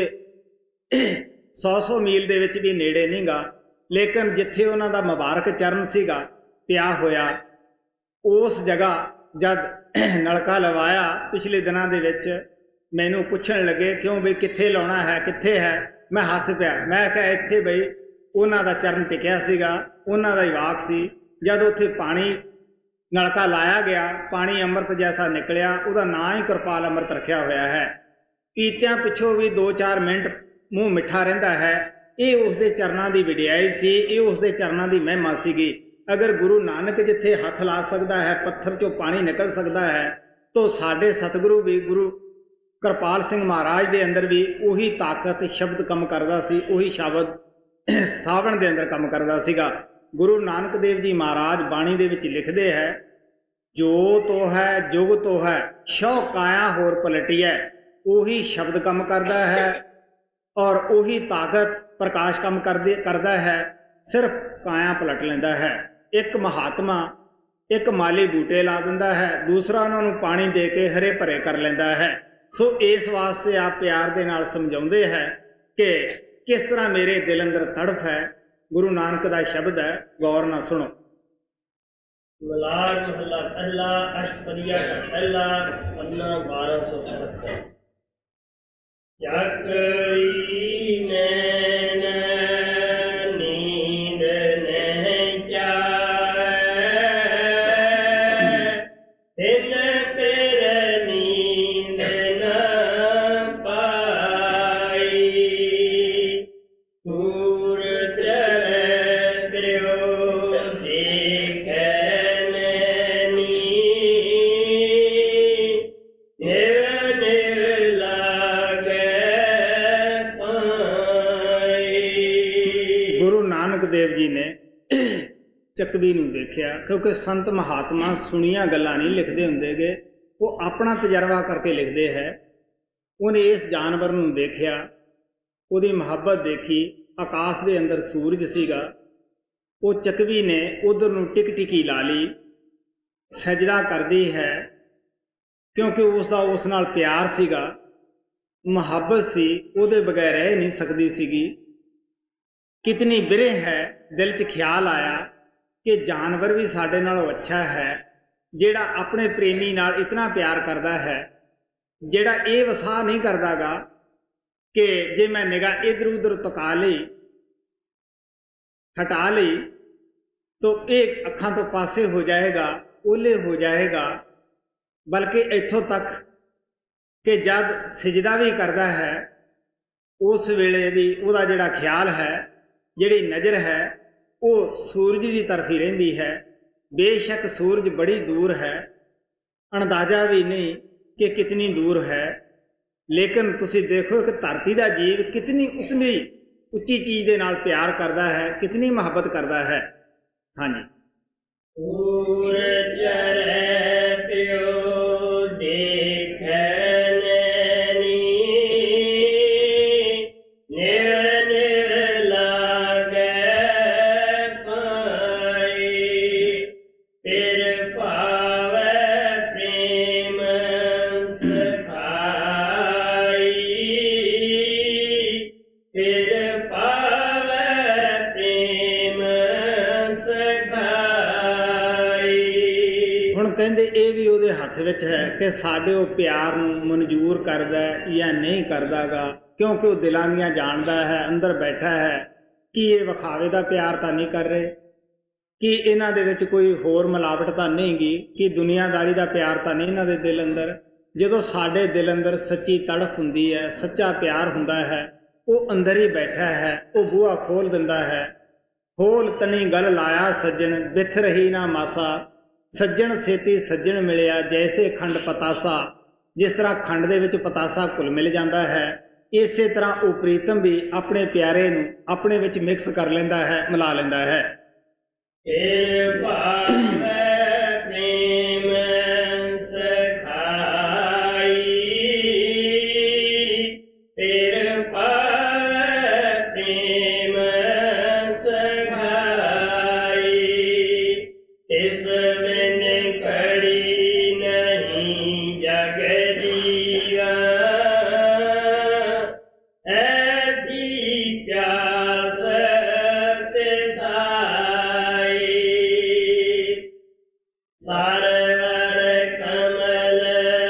[SPEAKER 1] 100 ਮੀਲ ਦੇ ਵਿੱਚ ਵੀ ਨੇੜੇ ਨਹੀਂਗਾ, ਲੇਕਿਨ ਜਿੱਥੇ ਉਹਨਾਂ ਦਾ ਮੁਬਾਰਕ ਚਰਨ ਸੀਗਾ ਪਿਆ ਹੋਇਆ, ਉਸ ਜਗ੍ਹਾ ਜਦ ਨਲਕਾ ਲਵਾਇਆ ਪਿਛਲੇ ਦਿਨਾਂ ਦੇ ਵਿੱਚ, ਮੈਨੂੰ ਪੁੱਛਣ ਲੱਗੇ ਕਿਉਂ ਬਈ ਕਿੱਥੇ ਲਾਉਣਾ ਹੈ, ਕਿੱਥੇ ਹੈ। ਮੈਂ ਹੱਸ ਪਿਆ। ਮੈਂ ਕਿਹਾ ਇੱਥੇ ਬਈ ਉਹਨਾਂ ਦਾ ਚਰਨ ਟਿਕਿਆ ਸੀਗਾ, ਉਹਨਾਂ ਦਾ ਹੀ ਵਾਕ ਸੀ। ਜਦ ਉੱਥੇ ਪਾਣੀ ਨਲਕਾ ਲਾਇਆ ਗਿਆ, ਪਾਣੀ ਅੰਮ੍ਰਿਤ ਜੈਸਾ ਨਿਕਲਿਆ। ਉਹਦਾ ਨਾਂ ਹੀ ਕਿਰਪਾਲ ਅੰਮ੍ਰਿਤ ਰੱਖਿਆ ਹੋਇਆ ਹੈ। ਪੀਤਿਆਂ ਪਿੱਛੋਂ ਵੀ 2-4 ਮਿੰਟ ਮੂੰਹ ਮਿੱਠਾ ਰਹਿੰਦਾ ਹੈ। ਇਹ ਉਸਦੇ ਚਰਨਾਂ ਦੀ ਵਡਿਆਈ ਸੀ, ਇਹ ਉਸਦੇ ਚਰਨਾਂ ਦੀ ਮਹਿਮਾ ਸੀਗੀ। ਅਗਰ ਗੁਰੂ ਨਾਨਕ ਜਿੱਥੇ ਹੱਥ ਲਾ ਸਕਦਾ ਹੈ, ਪੱਥਰ 'ਚੋਂ ਪਾਣੀ ਨਿਕਲ ਸਕਦਾ ਹੈ, ਤਾਂ ਸਾਡੇ ਸਤਿਗੁਰੂ ਵੀ ਗੁਰੂ ਕਿਰਪਾਲ ਸਿੰਘ ਮਹਾਰਾਜ ਦੇ ਅੰਦਰ ਵੀ ਉਹੀ ਤਾਕਤ ਸ਼ਬਦ ਕੰਮ ਕਰਦਾ ਸੀ, ਉਹੀ ਸ਼ਬਦ ਸਾਵਣ ਦੇ ਅੰਦਰ ਕੰਮ ਕਰਦਾ ਸੀਗਾ। ਗੁਰੂ ਨਾਨਕ ਦੇਵ ਜੀ ਮਹਾਰਾਜ ਬਾਣੀ ਦੇ ਵਿੱਚ ਲਿਖਦੇ ਹੈ, ਜੋ ਤੋ ਹੈ ਜੁਗ ਤੋ ਹੈ ਸ਼ੌ ਕਾਇਆ ਹੋਰ ਪਲਟੀਐ। ਉਹੀ ਸ਼ਬਦ ਕੰਮ ਕਰਦਾ ਹੈ ਔਰ ਉਹੀ ਤਾਕਤ ਪ੍ਰਕਾਸ਼ ਕੰਮ ਕਰਦਾ ਹੈ, ਸਿਰਫ ਕਾਇਆ ਪਲਟ ਲੈਂਦਾ ਹੈ। ਇੱਕ ਮਹਾਤਮਾ ਇੱਕ ਮਾਲੀ ਬੂਟੇ ਲਾ ਦਿੰਦਾ ਹੈ, ਦੂਸਰਾ ਉਹਨਾਂ ਨੂੰ ਪਾਣੀ ਦੇ ਕੇ ਹਰੇ ਭਰੇ ਕਰ ਲੈਂਦਾ ਹੈ। ਸੋ ਇਸ ਵਾਸਤੇ ਆਪ ਪਿਆਰ ਦੇ ਨਾਲ ਸਮਝਾਉਂਦੇ ਹੈ ਕਿ ਕਿਸ ਤਰ੍ਹਾਂ ਮੇਰੇ ਦਿਲ ਅੰਦਰ ਤੜਫ ਹੈ। ਗੁਰੂ ਨਾਨਕ ਦਾ ਸ਼ਬਦ ਹੈ, ਗੌਰ ਨਾਲ ਸੁਣੋ।
[SPEAKER 2] ਮਲਾਰ ਮਹੱਲਾ ਪਹਿਲਾ, ਅਸ਼ਟਪਦੀਆ ਦਾ ਪਹਿਲਾ, ਪੰਨਾ 1277। ਚੱਕਰੀ ਨੈਣ ਨੀਂਦ ਨਹੀਂ ਚਾਹੈ, ਤਿਨ ਪਿਰ ਨੀਂਦ ਨ ਪਾਈ। ਸੂਰਜ ਪਿਓ ਦੇਖੈ ਨੈਣੀ, ਨਿਵ ਨਿਵ ਲਾਗੈ ਪਾਈ।
[SPEAKER 1] ਗੁਰੂ ਨਾਨਕ ਦੇਵ ਜੀ ਨੇ ਚੱਕਵੀ ਨੂੰ ਦੇਖਿਆ, ਕਿਉਂਕਿ ਸੰਤ ਮਹਾਤਮਾ ਸੁਣੀਆਂ ਗੱਲਾਂ ਨਹੀਂ ਲਿਖਦੇ ਹੁੰਦੇਗੇ, ਉਹ ਆਪਣਾ ਤਜਰਬਾ ਕਰਕੇ ਲਿਖਦੇ ਹੈ। ਉਹਨੇ ਇਸ ਜਾਨਵਰ ਨੂੰ ਦੇਖਿਆ, ਉਹਦੀ ਮੁਹੱਬਤ ਦੇਖੀ। ਆਕਾਸ਼ ਦੇ ਅੰਦਰ ਸੂਰਜ ਸੀਗਾ, ਉਹ ਚੱਕਵੀ ਨੇ ਉਧਰ ਨੂੰ ਟਿਕ ਟਿਕੀ ਲਾ ਲਈ, ਸਜਦਾ ਕਰਦੀ ਹੈ, ਕਿਉਂਕਿ ਉਸ ਦਾ ਉਸ ਨਾਲ ਪਿਆਰ ਸੀਗਾ, ਮੁਹੱਬਤ ਸੀ, ਉਹਦੇ ਬਗੈਰ ਰਹਿ ਨਹੀਂ ਸਕਦੀ ਸੀਗੀ। ਕਿਤਨੀ ਬਿਰਹ ਹੈ, ਦਿਲ 'ਚ ਖਿਆਲ ਆਇਆ ਕਿ ਜਾਨਵਰ ਵੀ ਸਾਡੇ ਨਾਲੋਂ ਅੱਛਾ ਹੈ, ਜਿਹੜਾ ਆਪਣੇ ਪ੍ਰੇਮੀ ਨਾਲ ਇਤਨਾ ਪਿਆਰ ਕਰਦਾ ਹੈ, ਜਿਹੜਾ ਇਹ ਵਸਾ ਨਹੀਂ ਕਰਦਾਗਾ ਕਿ ਜੇ ਮੈਂ ਨਿਗਾਹ ਇੱਧਰ ਉੱਧਰ ਤਕਾ ਲਈ, ਹਟਾ ਲਈ, ਤਾਂ ਇਹ ਅੱਖਾਂ ਤੋਂ ਪਾਸੇ ਹੋ ਜਾਏਗਾ, ਓਲੇ ਹੋ ਜਾਏਗਾ। ਬਲਕਿ ਇੱਥੋਂ ਤੱਕ ਕਿ ਜਦ ਸਜਦਾ ਵੀ ਕਰਦਾ ਹੈ, ਉਸ ਵੇਲੇ ਵੀ ਉਹਦਾ ਜਿਹੜਾ ਖਿਆਲ ਹੈ, ਜਿਹੜੀ ਨਜ਼ਰ ਹੈ, ਉਹ ਸੂਰਜ ਦੀ ਤਰਫ ਹੀ ਰਹਿੰਦੀ ਹੈ। ਬੇਸ਼ੱਕ ਸੂਰਜ ਬੜੀ ਦੂਰ ਹੈ, ਅੰਦਾਜ਼ਾ ਵੀ ਨਹੀਂ ਕਿ ਕਿਤਨੀ ਦੂਰ ਹੈ, ਲੇਕਿਨ ਤੁਸੀਂ ਦੇਖੋ ਕਿ ਧਰਤੀ ਦਾ ਜੀਵ ਕਿਤਨੀ ਉਤਨੀ ਉੱਚੀ ਚੀਜ਼ ਦੇ ਨਾਲ ਪਿਆਰ ਕਰਦਾ ਹੈ, ਕਿਤਨੀ ਮੁਹੱਬਤ ਕਰਦਾ ਹੈ। ਹਾਂਜੀ।
[SPEAKER 2] ਸੂਰਜ ਚਰੈ ਪਿਓ ਦੇਖੈ ਨੈਣੀ, ਨਿਵ ਨਿਵ ਲਾਗੈ ਪਾਈ। ਪਿਰ ਭਾਵੈ ਪ੍ਰੇਮ ਸਖਾਈ, ਪਿਰ ਭਾਵੈ ਪ੍ਰੇਮ ਸਖਾਈ।
[SPEAKER 1] ਹੁਣ ਕਹਿੰਦੇ ਇਹ ਵੀ ਉਹਦੇ ਹੱਥ ਵਿੱਚ ਹੈ ਕਿ ਸਾਡੇ ਉਹ ਪਿਆਰ ਨੂੰ ਮਨਜ਼ੂਰ ਕਰਦਾ ਜਾਂ ਨਹੀਂ ਕਰਦਾਗਾ, ਕਿਉਂਕਿ ਉਹ ਦਿਲਾਂ ਦੀਆਂ ਜਾਣਦਾ ਹੈ, ਅੰਦਰ ਬੈਠਾ ਹੈ। ਕਿ ਇਹ ਵਿਖਾਵੇ ਦਾ ਪਿਆਰ ਤਾਂ ਨਹੀਂ ਕਰ ਰਹੇ, ਕਿ ਇਹਨਾਂ ਦੇ ਵਿੱਚ ਕੋਈ ਹੋਰ ਮਿਲਾਵਟ ਤਾਂ ਨਹੀਂ ਗੀ, ਕਿ ਦੁਨੀਆਦਾਰੀ ਦਾ ਪਿਆਰ ਤਾਂ ਨਹੀਂ ਇਹਨਾਂ ਦੇ ਦਿਲ ਅੰਦਰ। ਜਦੋਂ ਸਾਡੇ ਦਿਲ ਅੰਦਰ ਸੱਚੀ ਤੜਫ ਹੁੰਦੀ ਹੈ, ਸੱਚਾ ਪਿਆਰ ਹੁੰਦਾ ਹੈ, ਉਹ ਅੰਦਰ ਹੀ ਬੈਠਾ ਹੈ, ਉਹ ਬੂਹਾ ਖੋਲ ਦਿੰਦਾ ਹੈ। ਹੋਲ ਤਨੀ ਗਲ ਲਾਇਆ ਸੱਜਣ, ਬਿਥ ਰਹੀ ਨਾ ਮਾਸਾ। ਸੱਜਣ ਛੇਤੀ ਸੱਜਣ ਮਿਲਿਆ, ਜੈਸੇ ਖੰਡ ਪਤਾਸਾ। ਜਿਸ ਤਰ੍ਹਾਂ ਖੰਡ ਦੇ ਵਿੱਚ ਪਤਾਸਾ ਘੁਲ ਮਿਲ ਜਾਂਦਾ ਹੈ, ਇਸੇ ਤਰ੍ਹਾਂ ਉਹ ਪ੍ਰੀਤਮ ਵੀ ਆਪਣੇ ਪਿਆਰੇ ਨੂੰ ਆਪਣੇ ਵਿੱਚ ਮਿਕਸ ਕਰ ਲੈਂਦਾ ਹੈ, ਮਿਲਾ ਲੈਂਦਾ ਹੈ।
[SPEAKER 2] ਇਹ ਭਾਵੈ ਪ੍ਰੇਮ ਸਖਾਈ, ਤੇਰੇ ਭਾਵੈ ਪ੍ਰੇਮ ਸਖਾਈ। ਇਸ ਬਿਨ ਘੜੀ ਨਹੀਂ ਜਗ ਜੀਵਾ, ਐਸੀ ਪਿਆਸ ਤੇ ਸਾਈ। ਸਰਵਰ ਕਮਲ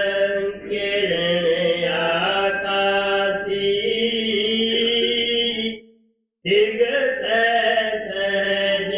[SPEAKER 2] ਕਿਰਨ ਆਕਾਸੀ, ਦਿਗਸੈ ਸਹਿਜ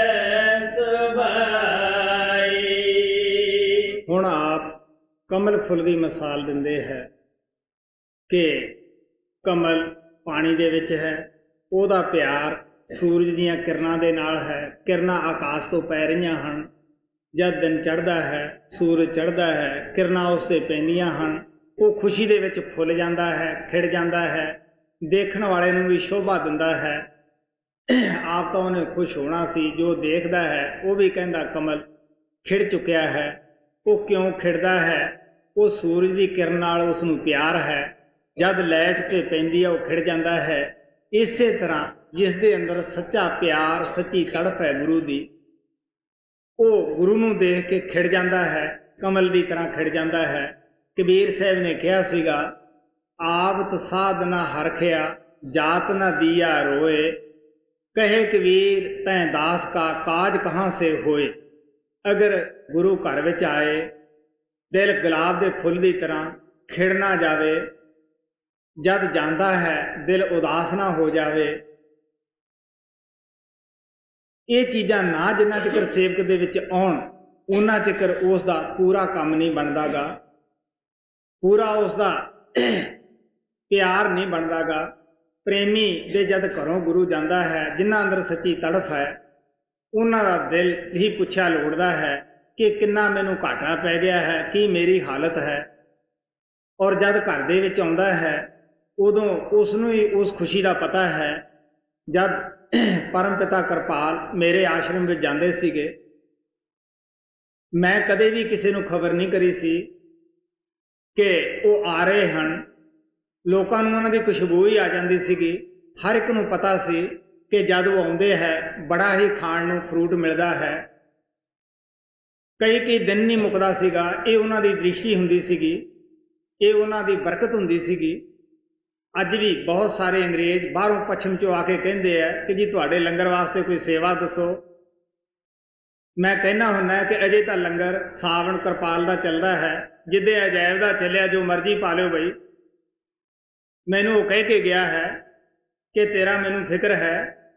[SPEAKER 2] ਸੁਭਾਈ।
[SPEAKER 1] ਹੁਣ ਆਪ ਕਮਲ ਫੁੱਲ ਦੀ ਮਿਸਾਲ ਦਿੰਦੇ ਹੈ ਕਿ ਕਮਲ ਪਾਣੀ ਦੇ ਵਿੱਚ ਹੈ, ਉਹਦਾ ਪਿਆਰ ਸੂਰਜ ਦੀਆਂ ਕਿਰਨਾਂ ਦੇ ਨਾਲ ਹੈ। ਕਿਰਨਾਂ ਆਕਾਸ਼ ਤੋਂ ਪੈ ਰਹੀਆਂ ਹਨ। ਜਦ ਦਿਨ ਚੜ੍ਹਦਾ ਹੈ, ਸੂਰਜ ਚੜ੍ਹਦਾ ਹੈ, ਕਿਰਨਾਂ ਉਸ 'ਤੇ ਪੈਂਦੀਆਂ ਹਨ। ਉਹ ਖੁਸ਼ੀ ਦੇ ਵਿੱਚ ਫੁੱਲ ਜਾਂਦਾ ਹੈ, ਖਿੜ ਜਾਂਦਾ ਹੈ, ਦੇਖਣ ਵਾਲੇ ਨੂੰ ਵੀ ਸ਼ੋਭਾ ਦਿੰਦਾ ਹੈ। ਆਪ ਤਾਂ ਉਹਨੇ ਖੁਸ਼ ਹੋਣਾ ਸੀ, ਜੋ ਦੇਖਦਾ ਹੈ ਉਹ ਵੀ ਕਹਿੰਦਾ ਕਮਲ ਖਿੜ ਚੁੱਕਿਆ ਹੈ। ਉਹ ਕਿਉਂ ਖਿੜਦਾ ਹੈ? ਉਹ ਸੂਰਜ ਦੀ ਕਿਰਨ ਨਾਲ ਉਸ ਨੂੰ ਪਿਆਰ ਹੈ। ਜਦ ਲਾਈਟ 'ਤੇ ਪੈਂਦੀ ਹੈ ਉਹ ਖਿੜ ਜਾਂਦਾ ਹੈ। ਇਸੇ ਤਰ੍ਹਾਂ ਜਿਸ ਦੇ ਅੰਦਰ ਸੱਚਾ ਪਿਆਰ, ਸੱਚੀ ਤੜਫ ਹੈ ਗੁਰੂ ਦੀ, ਉਹ ਗੁਰੂ ਨੂੰ ਦੇਖ ਕੇ ਖਿੜ ਜਾਂਦਾ ਹੈ, ਕਮਲ ਦੀ ਤਰ੍ਹਾਂ ਖਿੜ ਜਾਂਦਾ ਹੈ। ਕਬੀਰ ਸਾਹਿਬ ਨੇ ਕਿਹਾ ਸੀਗਾ, ਆਵਤ ਸਾਧ ਨਾ ਹਰਖਿਆ, ਜਾਤ ਨਾ ਦੀਆ ਰੋਏ। ਕਹੇ ਕਬੀਰ ਤੈਂ ਦਾਸ ਕਾ ਕਾਜ ਕਹਾਂ ਸੇ ਹੋਏ। ਅਗਰ ਗੁਰੂ ਘਰ ਵਿੱਚ ਆਏ, ਦਿਲ ਗੁਲਾਬ ਦੇ ਫੁੱਲ ਦੀ ਤਰ੍ਹਾਂ ਖਿੜ ਨਾ ਜਾਵੇ, ਜਦ ਜਾਂਦਾ ਹੈ ਦਿਲ ਉਦਾਸ ਨਾ ਹੋ ਜਾਵੇ। ਇਹ ਚੀਜ਼ਾਂ ਨਾ ਜਿੰਨਾ ਚਿਰ ਸੇਵਕ ਦੇ ਵਿੱਚ ਆਉਣ, ਉਹਨਾਂ ਚਿਰ ਉਸ ਦਾ ਪੂਰਾ ਕੰਮ ਨਹੀਂ ਬਣਦਾ ਗਾ, ਪੂਰਾ ਉਸ ਦਾ ਪਿਆਰ ਨਹੀਂ ਬਣਦਾ ਗਾ। ਪ੍ਰੇਮੀ ਦੇ ਜਦ ਘਰੋਂ ਗੁਰੂ ਜਾਂਦਾ ਹੈ, ਜਿਨ੍ਹਾਂ ਅੰਦਰ ਸੱਚੀ ਤੜਫ ਹੈ, ਉਹਨਾਂ ਦਾ ਦਿਲ ਹੀ ਪੁੱਛਿਆ ਲੋੜਦਾ ਹੈ ਕਿ ਕਿੰਨਾ ਮੈਨੂੰ ਘਾਟਾ ਪੈ ਗਿਆ ਹੈ, ਕੀ ਮੇਰੀ ਹਾਲਤ ਹੈ। ਔਰ ਜਦ ਘਰ ਦੇ ਵਿੱਚ ਆਉਂਦਾ ਹੈ, ਉਦੋਂ ਉਸ ਨੂੰ ਹੀ ਉਸ ਖੁਸ਼ੀ ਦਾ ਪਤਾ ਹੈ। ਜਦ ਪਰਮ ਪਿਤਾ ਕਿਰਪਾਲ ਮੇਰੇ ਆਸ਼ਰਮ ਵਿੱਚ ਜਾਂਦੇ ਸੀਗੇ, ਮੈਂ ਕਦੇ ਵੀ ਕਿਸੇ ਨੂੰ ਖਬਰ ਨਹੀਂ ਕਰੀ ਸੀ ਕਿ ਉਹ ਆ ਰਹੇ ਹਨ। ਲੋਕਾਂ ਨੂੰ ਉਹਨਾਂ ਦੀ ਖੁਸ਼ਬੂ ਹੀ ਆ ਜਾਂਦੀ ਸੀਗੀ। ਹਰ ਇੱਕ ਨੂੰ ਪਤਾ ਸੀ ਕਿ ਜਦ ਉਹ ਆਉਂਦੇ ਹੈ, ਬੜਾ ਹੀ ਖਾਣ ਨੂੰ ਫਰੂਟ ਮਿਲਦਾ ਹੈ। ਕਈ ਦਿਨ ਨਹੀਂ ਮੁੱਕਦਾ ਸੀਗਾ। ਇਹ ਉਹਨਾਂ ਦੀ ਦ੍ਰਿਸ਼ਟੀ ਹੁੰਦੀ ਸੀਗੀ, ਇਹ ਉਹਨਾਂ ਦੀ ਬਰਕਤ ਹੁੰਦੀ ਸੀਗੀ। ਅੱਜ ਵੀ ਬਹੁਤ ਸਾਰੇ ਅੰਗਰੇਜ਼ ਬਾਹਰੋਂ ਪੱਛਮ 'ਚੋਂ ਆ ਕੇ ਕਹਿੰਦੇ ਆ ਕਿ ਜੀ ਤੁਹਾਡੇ ਲੰਗਰ ਵਾਸਤੇ ਕੋਈ ਸੇਵਾ ਦੱਸੋ। ਮੈਂ ਕਹਿਣਾ ਹੁੰਦਾ ਕਿ ਅਜੇ ਤਾਂ ਲੰਗਰ ਸਾਵਣ ਕਿਰਪਾਲ ਦਾ ਚੱਲਦਾ ਹੈ, ਜਿੱਦੇ ਅਜਾਇਬ ਦਾ ਚੱਲਿਆ ਜੋ ਮਰਜ਼ੀ ਪਾ ਲਿਓ ਬਈ। ਮੈਨੂੰ ਉਹ ਕਹਿ ਕੇ ਗਿਆ ਹੈ ਕਿ ਤੇਰਾ ਮੈਨੂੰ ਫਿਕਰ ਹੈ।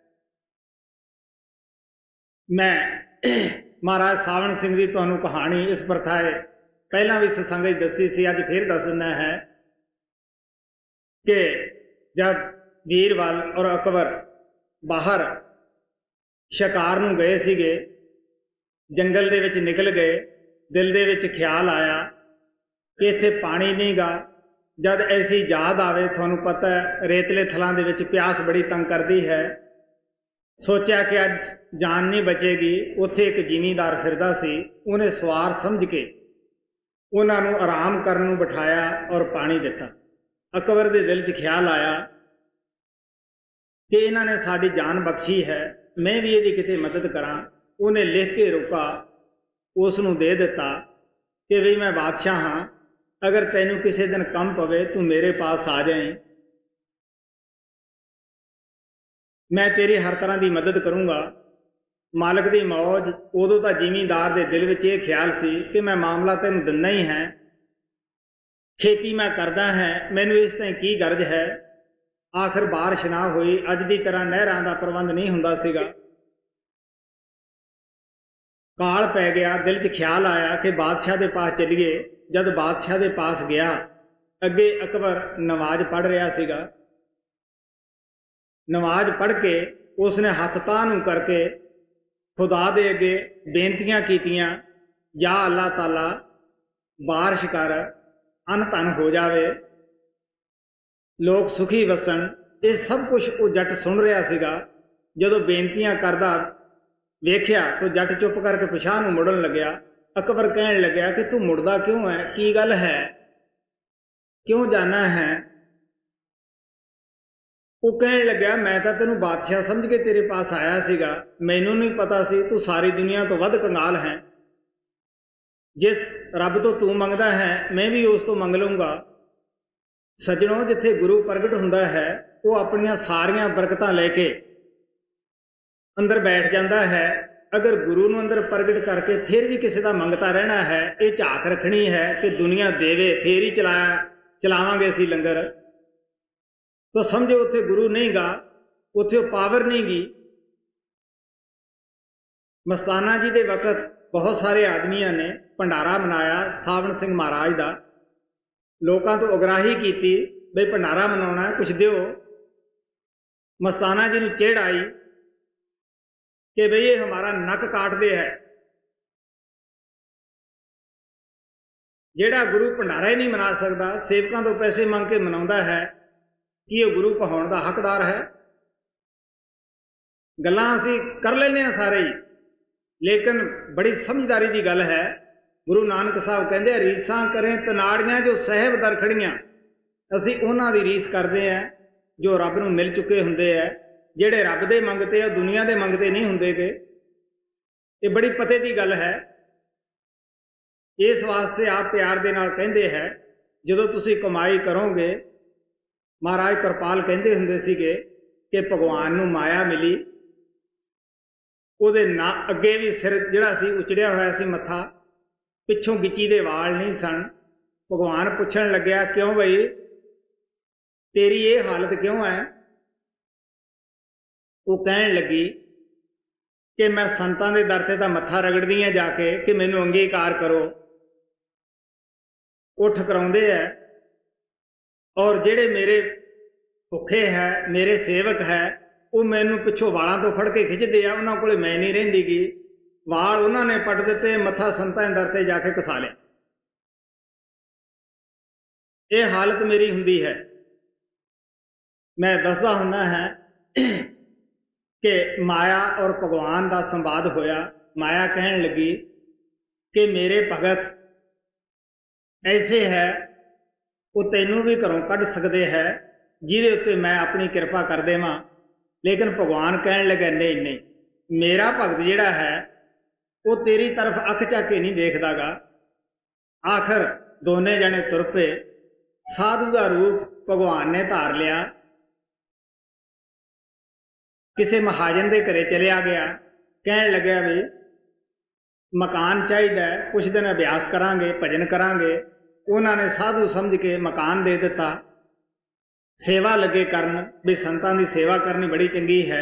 [SPEAKER 1] ਮੈਂ ਮਹਾਰਾਜ ਸਾਵਣ ਸਿੰਘ ਦੀ ਤੁਹਾਨੂੰ ਕਹਾਣੀ ਇਸ ਪ੍ਰਥਾਏ ਪਹਿਲਾਂ ਵੀ ਸਤਸੰਗ ਵਿੱਚ ਦੱਸੀ ਸੀ, ਅੱਜ ਫਿਰ ਦੱਸ ਦਿੰਦਾ ਹੈ ਕਿ ਜਦ ਵੀਰਬਲ ਔਰ ਅਕਬਰ ਬਾਹਰ ਸ਼ਿਕਾਰ ਨੂੰ ਗਏ ਸੀਗੇ, ਜੰਗਲ ਦੇ ਵਿੱਚ ਨਿਕਲ ਗਏ, ਦਿਲ ਦੇ ਵਿੱਚ ਖਿਆਲ ਆਇਆ ਕਿ ਇੱਥੇ ਪਾਣੀ ਨਹੀਂ ਗਾ। ਜਦ ਐਸੀ ਯਾਦ ਆਵੇ, ਤੁਹਾਨੂੰ ਪਤਾ ਹੈ ਰੇਤਲੇ ਥਲਾਂ ਦੇ ਵਿੱਚ ਪਿਆਸ ਬੜੀ ਤੰਗ ਕਰਦੀ ਹੈ। ਸੋਚਿਆ ਕਿ ਅੱਜ ਜਾਨ ਨਹੀਂ ਬਚੇਗੀ। ਉੱਥੇ ਇੱਕ ਜ਼ਿਮੀਂਦਾਰ ਫਿਰਦਾ ਸੀ, ਉਹਨੇ ਸਵਾਰ ਸਮਝ ਕੇ ਉਹਨਾਂ ਨੂੰ ਆਰਾਮ ਕਰਨ ਨੂੰ ਬਿਠਾਇਆ ਔਰ ਪਾਣੀ ਦਿੱਤਾ। ਅਕਬਰ ਦੇ ਦਿਲ 'ਚ ਖਿਆਲ ਆਇਆ ਕਿ ਇਹਨਾਂ ਨੇ ਸਾਡੀ ਜਾਨ ਬਖਸ਼ੀ ਹੈ, ਮੈਂ ਵੀ ਇਹਦੀ ਕਿਤੇ ਮਦਦ ਕਰਾਂ। ਉਹਨੇ ਲਿਖ ਕੇ ਰੁਕਾ ਉਸ ਨੂੰ ਦੇ ਦਿੱਤਾ ਕਿ ਵੀ ਮੈਂ ਬਾਦਸ਼ਾਹ ਹਾਂ, ਅਗਰ ਤੈਨੂੰ ਕਿਸੇ ਦਿਨ ਕੰਮ ਪਵੇ ਤੂੰ ਮੇਰੇ ਪਾਸ ਆ ਜਾਏ, ਮੈਂ ਤੇਰੀ ਹਰ ਤਰ੍ਹਾਂ ਦੀ ਮਦਦ ਕਰੂੰਗਾ। ਮਾਲਕ ਦੀ ਮੌਜ। ਉਦੋਂ ਤਾਂ ਜ਼ਿਮੀਂਦਾਰ ਦੇ ਦਿਲ ਵਿੱਚ ਇਹ ਖਿਆਲ ਸੀ ਕਿ ਮੈਂ ਮਾਮਲਾ ਤੈਨੂੰ ਦਿੰਦਾ ਹੀ ਹੈ, ਖੇਤੀ ਮੈਂ ਕਰਦਾ ਹੈ, ਮੈਨੂੰ ਇਸ ਤੋਂ ਕੀ ਗਰਜ ਹੈ। ਆਖਿਰ ਬਾਰਿਸ਼ ਨਾ ਹੋਈ, ਅੱਜ ਦੀ ਤਰ੍ਹਾਂ ਨਹਿਰਾਂ ਦਾ ਪ੍ਰਬੰਧ ਨਹੀਂ ਹੁੰਦਾ ਸੀਗਾ। ਕਾਲ ਪੈ ਗਿਆ, ਦਿਲ 'ਚ ਖਿਆਲ ਆਇਆ ਕਿ ਬਾਦਸ਼ਾਹ ਦੇ ਪਾਸ ਚੱਲੀਏ। ਜਦ ਬਾਦਸ਼ਾਹ ਦੇ ਪਾਸ ਗਿਆ, ਅੱਗੇ ਅਕਬਰ ਨਮਾਜ਼ ਪੜ੍ਹ ਰਿਹਾ ਸੀਗਾ। ਨਮਾਜ਼ ਪੜ੍ਹ ਕੇ उसने हथ तां नूं करके खुदा दे अगे बेनतियां कीतियां, या अल्लाह ताला बारिश कर, अन धन हो जावे, लोग सुखी वसन। ये सब कुछ वो जट सुन रहा सीगा। जदों बेनतियां करदा वेख्या तो जट चुप करके पिछां नूं मुड़न लग्या। अकबर कहण लग्या कि तू मुड़दा क्यों है, की गल है, क्यों जाना है? वो कहण लग्या मैं तो तेनों बादशाह समझ के तेरे पास आया सीगा, मैनू नहीं पता सी तू सारी दुनिया तो वध कंगाल है। जिस रब तो तू मंगदा है मैं भी उस तो मंग लूंगा। सज्जनों, जिथे गुरु प्रगट हुंदा है वो अपनियां सारियां बरकतां लेके अंदर बैठ जाता है। अगर गुरु नूं अंदर प्रगट करके फिर भी किसी का मंगता रहना है, ये झाक रखनी है कि दुनिया देवे फिर ही चलावांगे असीं लंगर, तो समझो उत्थे गुरु नहीं गा, उत्थे पावर नहीं गी। मस्ताना जी के वक्त बहुत सारे आदमियों ने भंडारा मनाया सावण सिंह महाराज का, लोगों तो उगराही की बई भंडारा मनाना कुछ दिओ। मस्ताना जी नूं चिढ़ आई कि बई ये हमारा नक काटते है, जेड़ा गुरु भंडारा ही नहीं मना सकता, सेवकों तो पैसे मंग के मनाउंदा है, कि वह गुरु कहाउण का हकदार है? गल्लां असीं कर लैंदे हां सारे ही, लेकिन बड़ी समझदारी की गल है। गुरु नानक साहब कहते रीसां करें तनाड़ियां जो सहब दर खड़ियां, असीं उन्हां दी रीस करते हैं जो रब नूं मिल चुके हुंदे है। जेड़े रब दे मंगते आ दुनिया दे मंगते नहीं हुंदे गे। ये बड़ी पते की गल है। इस वास्ते आप प्यार दे नाल कहंदे है, जदों तुसीं कमाई करोगे, महाराज कृपाल कहंदे हुंदे सीगे कि भगवान नूं माया मिली, ਉਹਦੇ ना अगे भी सिर जिहड़ा सी उचड़िया होया सी मत्था, पिछों गिची दे वाल नहीं सन। भगवान पुछण लग्या क्यों बई तेरी ये हालत क्यों है? वो कहण लगी कि मैं संतां दे दर ते तां मत्था रगड़दी हां जाके कि मैनूं अंगीकार करो, उठ कराउंदे है, और जिहड़े मेरे भुखे है मेरे सेवक है वो मैनू पिछों वालों तो फड़ के खिंचते आ, उन्होंने कोले मैं नहीं रहिंदी गी, वाल उन्होंने पट दिते, मत्था संतां दे दर ते जाके कसा लिया। ये हालत मेरी हुंदी है। मैं दसदा हुंदा है कि माया और भगवान का संवाद होया। माया कहन लगी कि मेरे भगत ऐसे है वो तैनू भी घरों कढ़ सकते हैं जिहदे उत्ते मैं अपनी कृपा कर देवां। लेकिन भगवान कहन लगे नहीं नहीं, मेरा भगत जिहड़ा है वो तेरी तरफ अख झक के नहीं देखदा गा। आखिर दोने जने तुर पे, साधु का रूप भगवान ने धार लिया, किसी महाजन के घरे चलिया गया, कहन लग्या भी मकान चाहिए, कुछ दिन अभ्यास करांगे, भजन करांगे। उन्होंने साधु समझ के मकान दे दिता, सेवा लगे करन भी संतां दी सेवा करनी बड़ी चंगी है।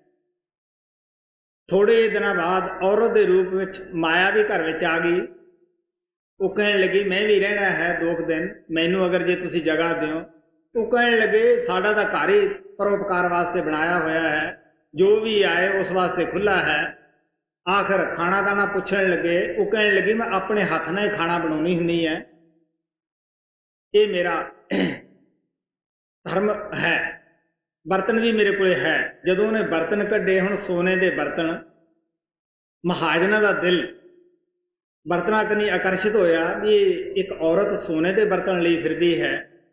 [SPEAKER 1] थोड़े दिनों बाद औरत के रूप में माया भी घर में आ गई। वो कहन लगी मैं भी रहना है 2 दिन, मैनू अगर जे तुसी जगह दिओ। वो कहन लगे साडा तां घर ही परोपकार वास्ते बनाया होया है, जो भी आए उस वास्ते खुला है। आखिर खाना दाना पुछण लगे, वो कहन लगी मैं अपने हथ नाल ही खाना बनाउणी हुंदी है, ये मेरा धर्म है। बर्तन भी मेरे को है। जदों ने बर्तन कढ़े, हुण सोने के बर्तन, महाजना का दिल बर्तना कनी आकर्षित होया भी एक औरत सोने के बर्तन लई फिरदी है।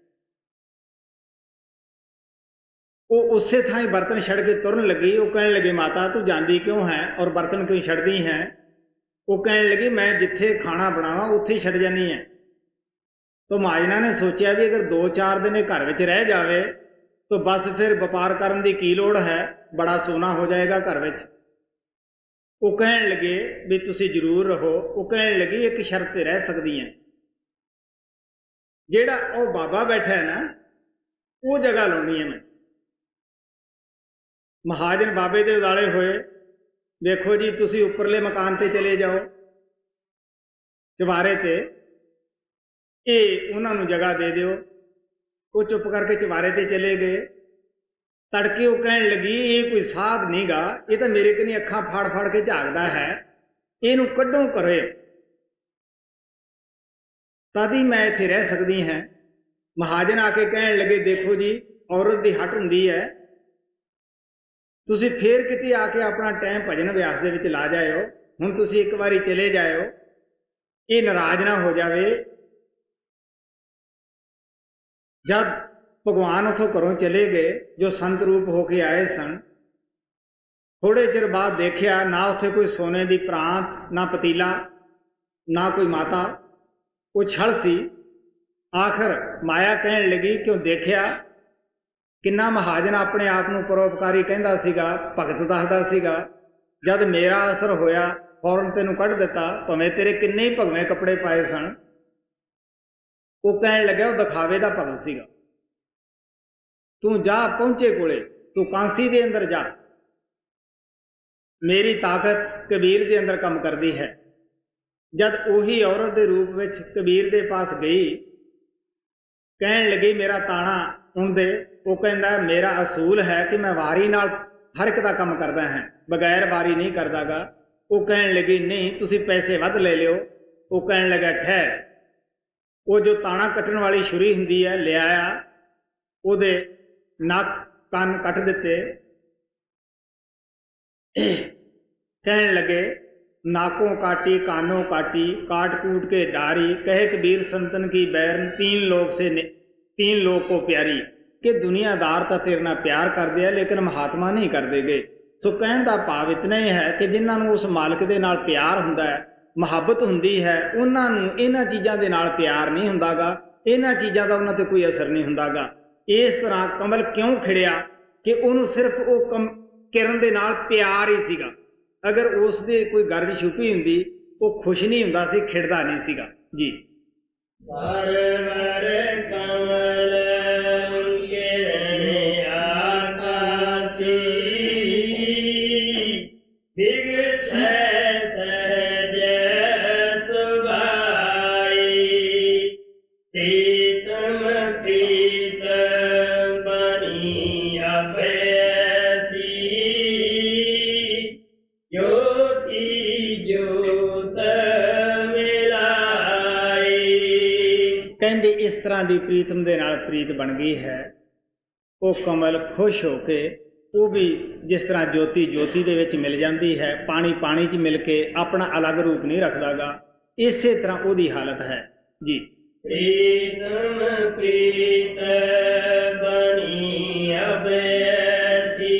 [SPEAKER 1] वो उस थां बर्तन छड़ के तुरन लगी। वो कहने लगी माता तू जाती क्यों है और बर्तन क्यों छड़दी है? वो कहने लगी मैं जिथे खाना बनावा उत्थे ही छड़ जानी है। तो महाजना ने सोचा भी अगर 2-4 दिन घर में रह जाए तो बस फिर व्यापार करने की की लोड़ है, बड़ा सोना हो जाएगा घर में। वो कहन लगे भी तुसी जरूर रहो। वो कहन लगी एक शर्त ते रह सकती है, जेड़ा वो बाबा बैठा है ना वो जगह लाउणी है मैं। महाजन बाबे दे उदाले होए, देखो जी तुसी उपरले मकान ते चले जाओ चवारे ते, ये उन्होंने जगह दे दिओ। वो चुप करके चवारे ते चले गए। तड़के वो कहन लगी ये कोई साध नहीं गा, ये तो मेरे कनी अखा फाड़ फाड़ के झाकदा है, इनू कड्डो करे तद ही मैं इत्थे रह सकदी हैं। महाजन आके कहन लगे देखो जी औरत दी हट हुंदी है, तुसी फिर किते आके अपना टाइम भजन अभ्यास दे विच ला जाओ, हुण तुसी एक बारी चले जाओ, ये नाराज ना हो जावे। जब भगवान उथों घरों चले गए, जो संत रूप होके आए सन, थोड़े चिर बाद देखिया ना उत्थे कोई सोने दी प्रांत, ना पतीला, ना कोई माता, वो छल सी। आखिर माया कहन लगी क्यों देखिया किन्ना महाजन अपने आप नूं परोपकारी कहंदा सीगा, भगत दसदा सीगा, जद मेरा असर होया फौरन तैनूं कढ दिता, भावें तेरे किन्ने ही भगवें कपड़े पाए सन। वो कहन लग्या वो दिखावे दा भगत सीगा, तू जा पहुंचे कोले, तू कांसी दे अंदर जा, मेरी ताकत कबीर दे अंदर काम करती है। जद उही औरत दे रूप विच कबीर दे पास गई, कहन लगी मेरा ताना सुन दे। वो कहंदा मेरा असूल है कि मैं वारी नाल हर एक दा काम करदा है, बगैर वारी नहीं करदा गा। वो कहन लगी नहीं तुसी पैसे वध ले लियो। वो कहन लगा ठहर, वो जो ताना कट्टण वाली छुरी हुंदी है ले आया, उहदे नक कन कट दिते। कहन लगे नाकों काटी कानों काटी, काट कूट के डारी, कहे कबीर संतन की बैरन तीन लोग को प्यारी, कि दुनियादार तो तेरे नाल प्यार करते हैं लेकिन महात्मा नहीं करते गए। सो कहण दा भाव इतना ही है कि जिन्हां नूं उस मालिक दे नाल प्यार हुंदा है, मुहब्बत हुंदी है, उन्हां नूं इन्हां चीज़ां दे नाल प्यार नहीं हुंदागा, इन्हां चीज़ां दा उन्हां ते कोई असर नहीं हुंदागा। इस तरह कमल क्यों खिड़िया कि उन्होंने सिर्फ वो किरण दे नाल प्यार ही सीगा। अगर उस दे कोई गर्ज छुपी हुंदी वो खुश नहीं हुंदा सी, खिड़दा नहीं सीगा जी।
[SPEAKER 2] सरवर कमल किरण आकासी, बिगसै सहज सुभाई, प्रीतम प्रीत बनी अब ऐसी, ज्योति ज्योत मिलाई।
[SPEAKER 1] कहंदे इस तरह की प्रीतम दे नाल प्रीत बन गई है। वो कमल खुश होके वो भी जिस तरह ज्योति ज्योति दे विच मिल जाती है, पानी पानी च मिल के अपना अलग रूप नहीं रखदागा, इसे तरह वो हालत है जी।
[SPEAKER 2] प्रीतम प्रीत बनी अब ऐसी,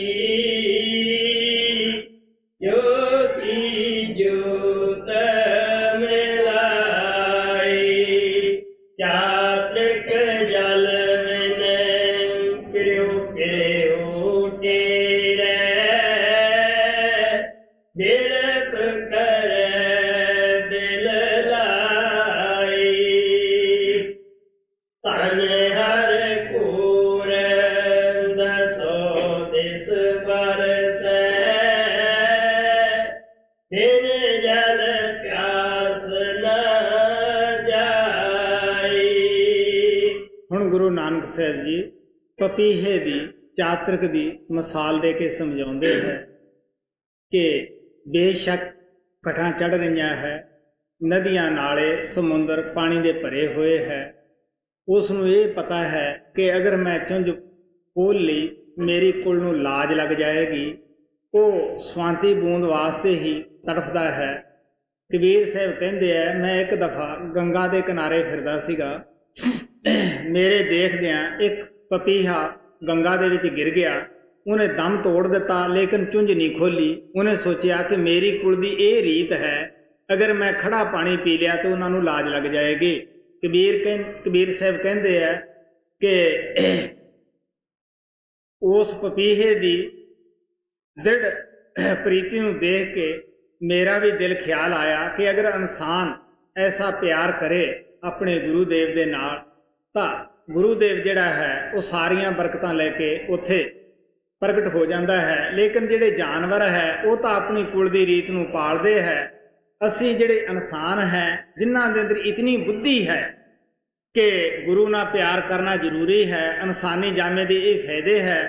[SPEAKER 2] ज्योति ज्योत मिलाई, चात्रिक जल में किरयो किरयो तेरे, बिरप करे दिल लाई, तन हर कूर दसो दिस बरसै, बिन जल प्यास न जाई।
[SPEAKER 1] हुण गुरु नानक साहब जी पपीहे दी चातरक दी मिसाल दे के समझाउंदे है कि बेशक घटां चढ़ रही है, नदियां नाले समुंदर पानी दे भरे हुए है, उसनूं ये पता है कि अगर मैं चुंझ खोल ली मेरी कुल नूं लाज लग जाएगी। वो स्वांति बूंद वास्ते ही तड़फदा है। कबीर साहब कहंदे है मैं एक दफा गंगा दे किनारे फिरदा सीगा, मेरे देखदियां एक पपीहा गंगा दे विच गिर गया, उन्हें दम तोड़ दिता लेकिन चुंझ नहीं खोली। उन्हें सोचा कि मेरी कुल दी ये रीत है, अगर मैं खड़ा पानी पी लिया तो उन्होंने लाज लग जाएगी। कबीर साहब कहते हैं कि उस पपीहे की दृढ़ प्रीति को देख के मेरा भी दिल ख्याल आया कि अगर इंसान ऐसा प्यार करे अपने गुरुदेव के नाल तां गुरुदेव जिहड़ा है वो सारियां बरकतां लैके उत्थे प्रगट हो जाता है। लेकिन जिहड़े जानवर है वो तो अपनी कुल की रीत नूं पालदे है। असी जिहड़े इंसान हैं जिन्हां दे अंदर इतनी बुद्धि है कि गुरु नाल प्यार करना जरूरी है, इंसानी जामे दे ये फायदे है